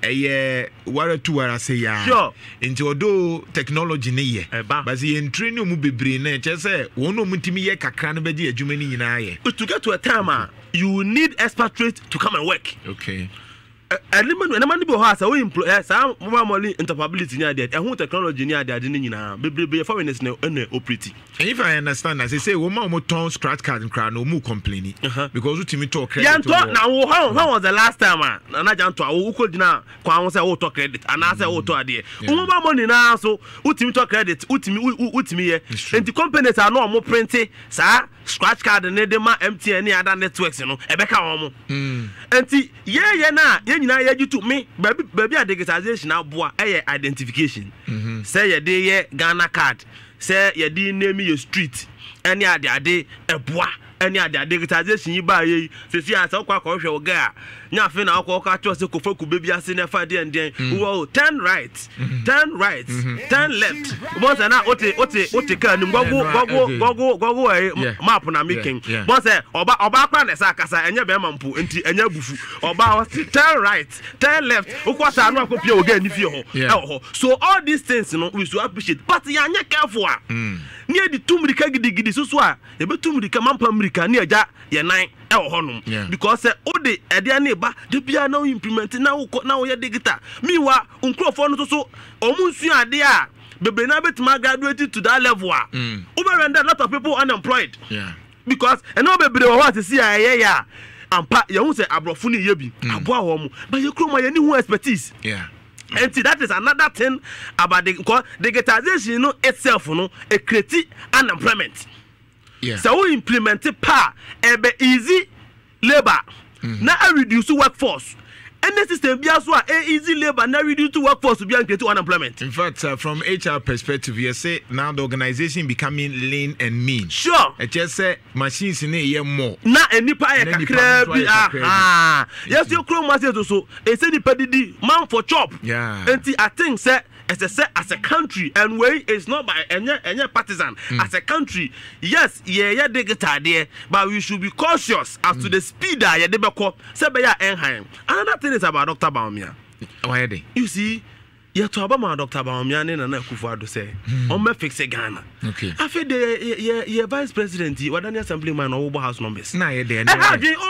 S2: eye wara tu wara say ya.
S3: Sure.
S2: Inti odo technology ne ye. Ba say en training mu bebre na che say wono mutimi ye kakra na beji adwuma ni nyina ye.
S3: To get to a time uh, you need expatriate to come and work.
S2: Okay.
S3: Element when man be ho we employ some mobile interoperability ni ade ehun technology ni ade ade ni nyina bebrebe foreigners na na operate.
S2: And if I understand as I say wo ma mo turn scratch card nkra no mu complaining because you timi talk credit.
S3: Yeah, na wo how how was the last time na na janto wo ko dina kwa won say wo talk credit and I say wo to ade. Wo ma money na so utimi talk credit utimi utimi ye. And the companies are no mo print sa scratch card ne de ma M T N and other networks no e be ka won mo. Enti ye ye na nyina ye gitu me baby baby digitization aboa eh identification say ye dey ye Ghana card say ye dey name your street any ade ade eboa any ade digitization yi ba ye sesi asa kwa kwa hwe wo ga nya fe na kwa kwa cho se kofa ku baby ase na fa dey den wo turn right turn right turn left boss na ote ote ote ka ni gogo gogo gogo gogo map na making boss oba oba kwa na sa kasa enye be mampu enti enye bufu oba turn right turn left ukwata anu akopia oga ni fie ho ho so all these things you know we should appreciate but ya nya careful a near the tumrika gidigidi so so a e be tumrika mampa mrika ne aja ye nan e ho honum because o de e de na ba de bia na implement na wo na wo ye digital miwa nkrofo no so so omunsu ade a bebe na betima graduate to that level a over render a lot of people unemployed
S2: yeah
S3: because and no bebe wo what see ya ya ampa ye hu say abrofo ni ye bi aboa ho mu but ye kroma ye ni hu expertise
S2: yeah.
S3: And see, that is another thing about the digitization you know, itself, you know, a create unemployment.
S2: Yeah.
S3: So we implement it pa e be easy labor. Mm-hmm. Now reduce workforce. And the system be as well easy labor now reduce to workforce to be and create unemployment.
S2: In fact, uh, from H R perspective, you say now the organization becoming lean and mean.
S3: Sure.
S2: It just say machines in a year more.
S3: Na any pa e kakra bi ah. Yes, you chrome machines so e say the pedidi man for chop.
S2: Yeah.
S3: And I think say as a say as a country and way is not by any any partisan mm. as a country. Yes, yeah, yeah, digital there, but we should be cautious as mm. to the speed that yeah, they be call say be ya enhime. Another thing is about Doctor Bawumia.
S2: Why are they?
S3: You see, you to about Doctor Bawumia ne na Akufo-Addo say, on me fix Ghana. Okay. I feel the yeah yeah vice president, what any assemblyman or House numbers.
S2: Na ye there.
S3: Oh,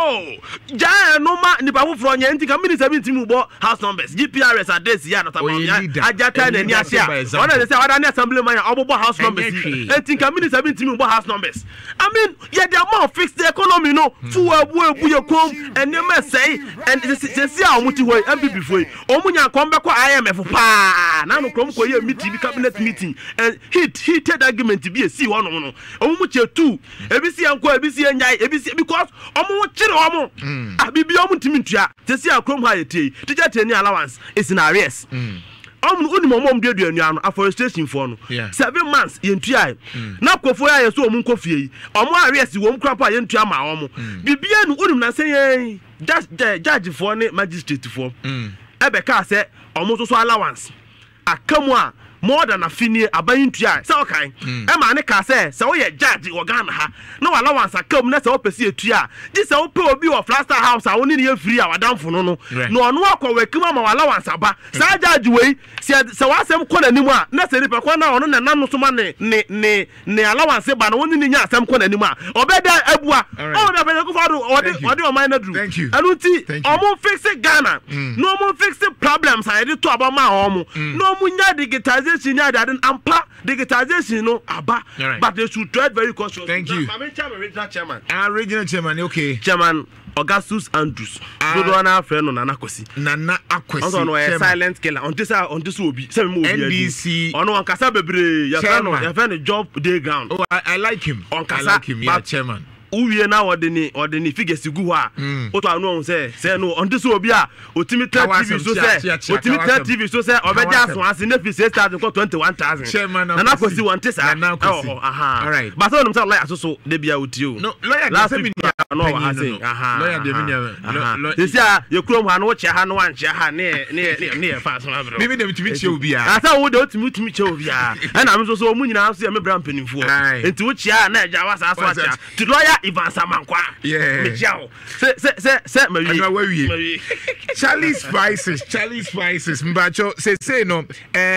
S3: oh ja no ma ni ba foforo nya nti ka mini seventeen mu bo house numbers G P R S address ya not about ajata na ni asia ona dey say wada na assembly man obobo house numbers nti ka mini seventeen mu bo house numbers I mean yeah the amount fix the economy no fu abu abu ye kom ene ma say and say see a omuti hoy M P P foi omunya kombe ko I M F pa na no krom ko ye meeting cabinet meeting and hit heated argument be a see one no omu che two ebisi anko ebisi anyai ebisi because omu chire omu ah bibi omu ntimi ntua say see a krom ha ye tey teacher training allowance is in arrears omu oni mo mom dedu anua no afforestation for no seven months ye ntua na kofo ya ye so omu nkofie yi omu arrears wo mkrapa ye ntua ma omu bibi anu oni na say ye judge judge for ne magistrate for ebe ka say omu so so allowance akamwa more than a fini abayin tua say okay e ma ne ka say say wo ye judge wo Ghana ha no allowance akam na say wo pese etua ji say wo pe obi of Flaster House a wo ni ne free a wadamfo no no no ono akọ wakima ma allowance aba say judge we say say wa asem kọ nanim a na say nipa kọ na ono na nanu so ma ne ne ne allowance ba na wo ni nya asem kọ nanim a obeda abua o da pe ko fado odi odi o man na dru anu ti omo fix Ghana no omo fix problems I dey to about ma omo no omo nya digitization nya that ampa digitization no aba but they should tread very cautious.
S2: Thank you.
S3: My chairman, regional chairman.
S2: Ah, regional chairman, okay.
S3: Chairman Augustus Andrews. So do na friend no Nana Kwesi.
S2: Nana Akwesi.
S3: Also no a silent killer. On this on this will be seven more
S2: N B C.
S3: On one kasa bebre. Ya friend no, ya friend job day ground.
S2: Oh, I, I like him.
S3: On kasa,
S2: I like him, yeah, chairman.
S3: Uwie na ordini ordini figures gu ha oto anu on say say no on this obi a otimi T V so say otimi T V so say obeja aso ase na fi six thousand ko twenty-one thousand na Kwesi want say
S2: na
S3: oh aha
S2: all right
S3: but so no say lawyer so so dey bia otio
S2: no lawyer
S3: last
S2: dey
S3: week no ha say aha
S2: lawyer dey mean
S3: this year you krom ha no che ha no wan che ha ne ne ne fa so abro
S2: me me dem timi che obi a
S3: asa wo dey otimi timi che obi a na me so so mu nyina so me bra mpanimfo enti wo che ha na eja wasa aso acha to lawyer Ivan Samankwa.
S2: Yeah.
S3: Say, say, say, say, Marie.
S2: Charlie Spices, Charlie Spices. Mbacho, say, say, no, um,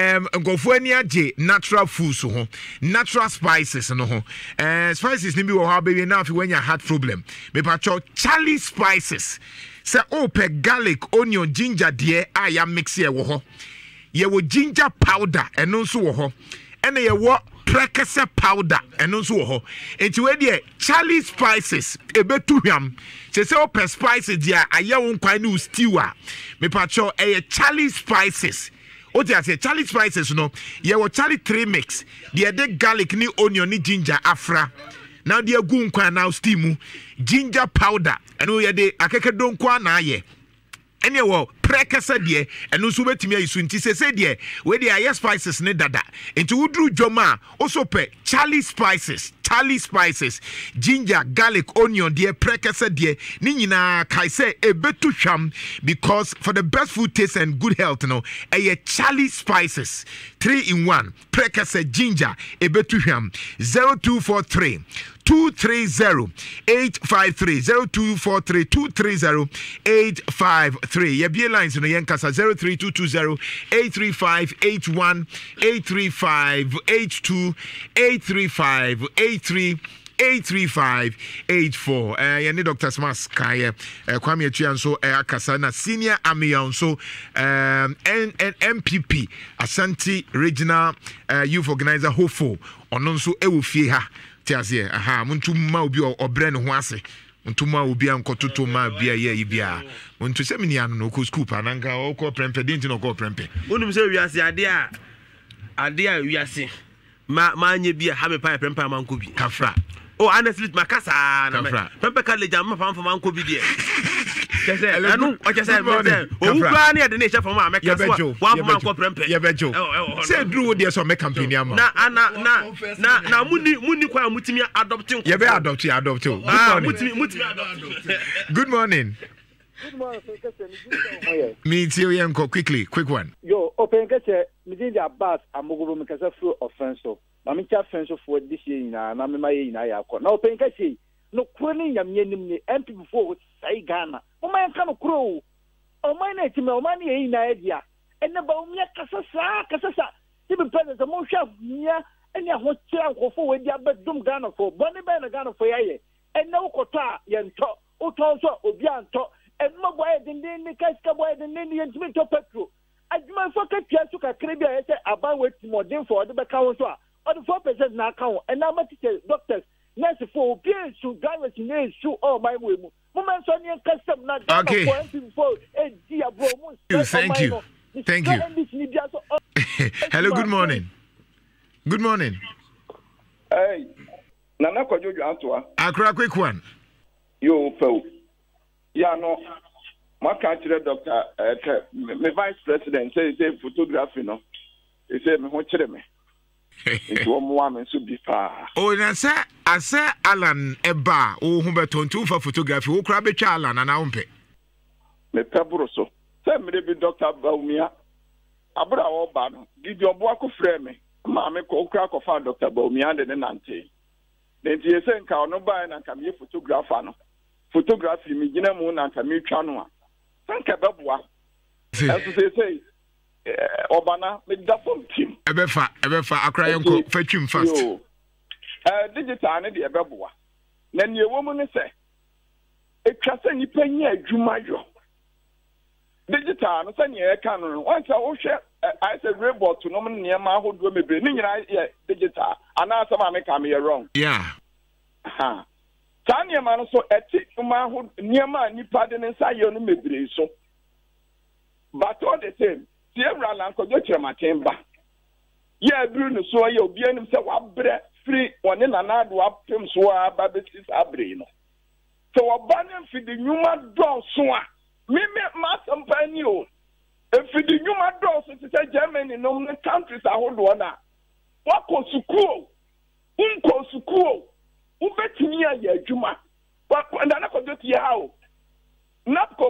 S2: Gofuenia J, natural foods, ho, natural spices, no, ho. Uh, spices, nibi wo baby, now if you when you heart problem. Mbacho, Charlie Spices. Say, oh, pe garlic, onion, ginger, dear, I am mix here, wo ho. Ye wo ginger powder, and also wo ho. And ye wo prekese powder eno so ho enti we de Charlie Spices ebetu hwam se se o pe spices dia aye won kwan ni stew a me pacho e Charlie Spices o dia se Charlie Spices no ye wo Charlie three mix de de garlic ni onion ni ginger afra now de gu nkwan now stew ginger powder eno ye de akekedo nkwa na aye ene wo prekese de eno so betimi ayisu nti se se de we de aye spices ne dada enti wudru dwoma also pe Charlie Spices Charlie Spices ginger garlic onion de prekese de ni nyina kai se ebetu hwam because for the best food taste and good health no aye Charlie Spices three in one prekese ginger ebetu hwam zero two four three two three zero eight five three zero two four three two three zero eight five three. Ye be lines no yenkasa zero three two two zero eight three five eight one eight three five eight two eight three five eight three eight three five eight four. Uh, yeah, Doctor Smas Kaya, Kwame Chianso, Akasana, Senior Amion, so um, and, and M P P, Ashanti Regional uh, Youth Organizer, Hofo, Ononso Ewufieha. Tiazie aha muntu ma obi obre ne ho ase muntu ma obi ankototo ma bia ye bia muntu se mini anu no ko scoop ananka o ko prempe denti no ko prempe
S3: unum se wiase ade a ade a wiase ma ma anye bia ha me pa prempe ma nko bi
S2: kafra
S3: oh honestly makasa na prempe college am fa fa ma nko bi de kese anu o kese me o ugba na de ne chef ma make so wa ma nko prempe
S2: ye bejo say dru de so me campaign am
S3: na na na na na muni muni kwa mutimi adopt nko
S2: ye be adopt you adopt you
S3: ah mutimi mutimi adopt
S2: good morning
S5: good morning kese
S2: me too yenko quickly quick one
S5: yo open kese me din dia bass amogobo me kese through offensive ma me cha offensive for this year na na me ma ye na ya ko na open kese no kwani nyamye nim ni M P before sai Ghana o man kan kro o man na ti me o man ye na edia enne ba o me kasasa kasasa ti be president mo hwa nya enne ho kira nkofo we dia bedum Ghana for boni be na Ghana for yaye enne wo koto a ye nto utonso obi anto enma boy de ne kaska boy de ne yentimi to petro adwuma fo ka tia so kakra bi a yete aban weti modern for de be ka so a on four percent na account and now teachers doctors nurse for obi su drivers ne su all my way mu moment so ne custom na
S2: okay.
S5: for e di abro mu
S2: thank you thank you hello good morning good morning
S6: hey nana kwajojo antoa
S2: akra quick one
S6: yo fo ya no maka kire doctor eh me vice president say say photography no e say me ho kire me it wo mo am so bi pa
S2: o na sa asa Alan eba o hu beton tu for photography wo kra betwa Alan na wompe
S6: me pebro so say me be doctor Baumia abura wo ba no gidi obo akofre me ma me ko kra ko fa doctor Baumia de nante then you say nka ono ba na nka me photographer no photography me gina mu na nka me twa no a nka beboa as say say obana me da fom team
S2: ebefa ebefa akra yenko fatwim fast
S6: eh digital ne de ebeboa na ne ewo mu ne se etwa se nipa nya adwuma yo digital no se ne e ka no once wo hwe I said robot no me ne ma ahodo mebre ni nyina ye digital ana asama me ka me wrong
S2: yeah
S6: ha tanya ma no so eti ma ahodo niema nipa de ne sa ye no mebre so but all the same the Emra ko jo kire matemba ye abru no so ye obi anim se wabre free one na na do apem so aba besis abre no so obanem fi the nyuma do so a me me ma sampani o if the nyuma do so se Germany no countries ahodo na wako sukuo unko sukuo ubetimi ya adwuma wa na na ko do tie ha o napko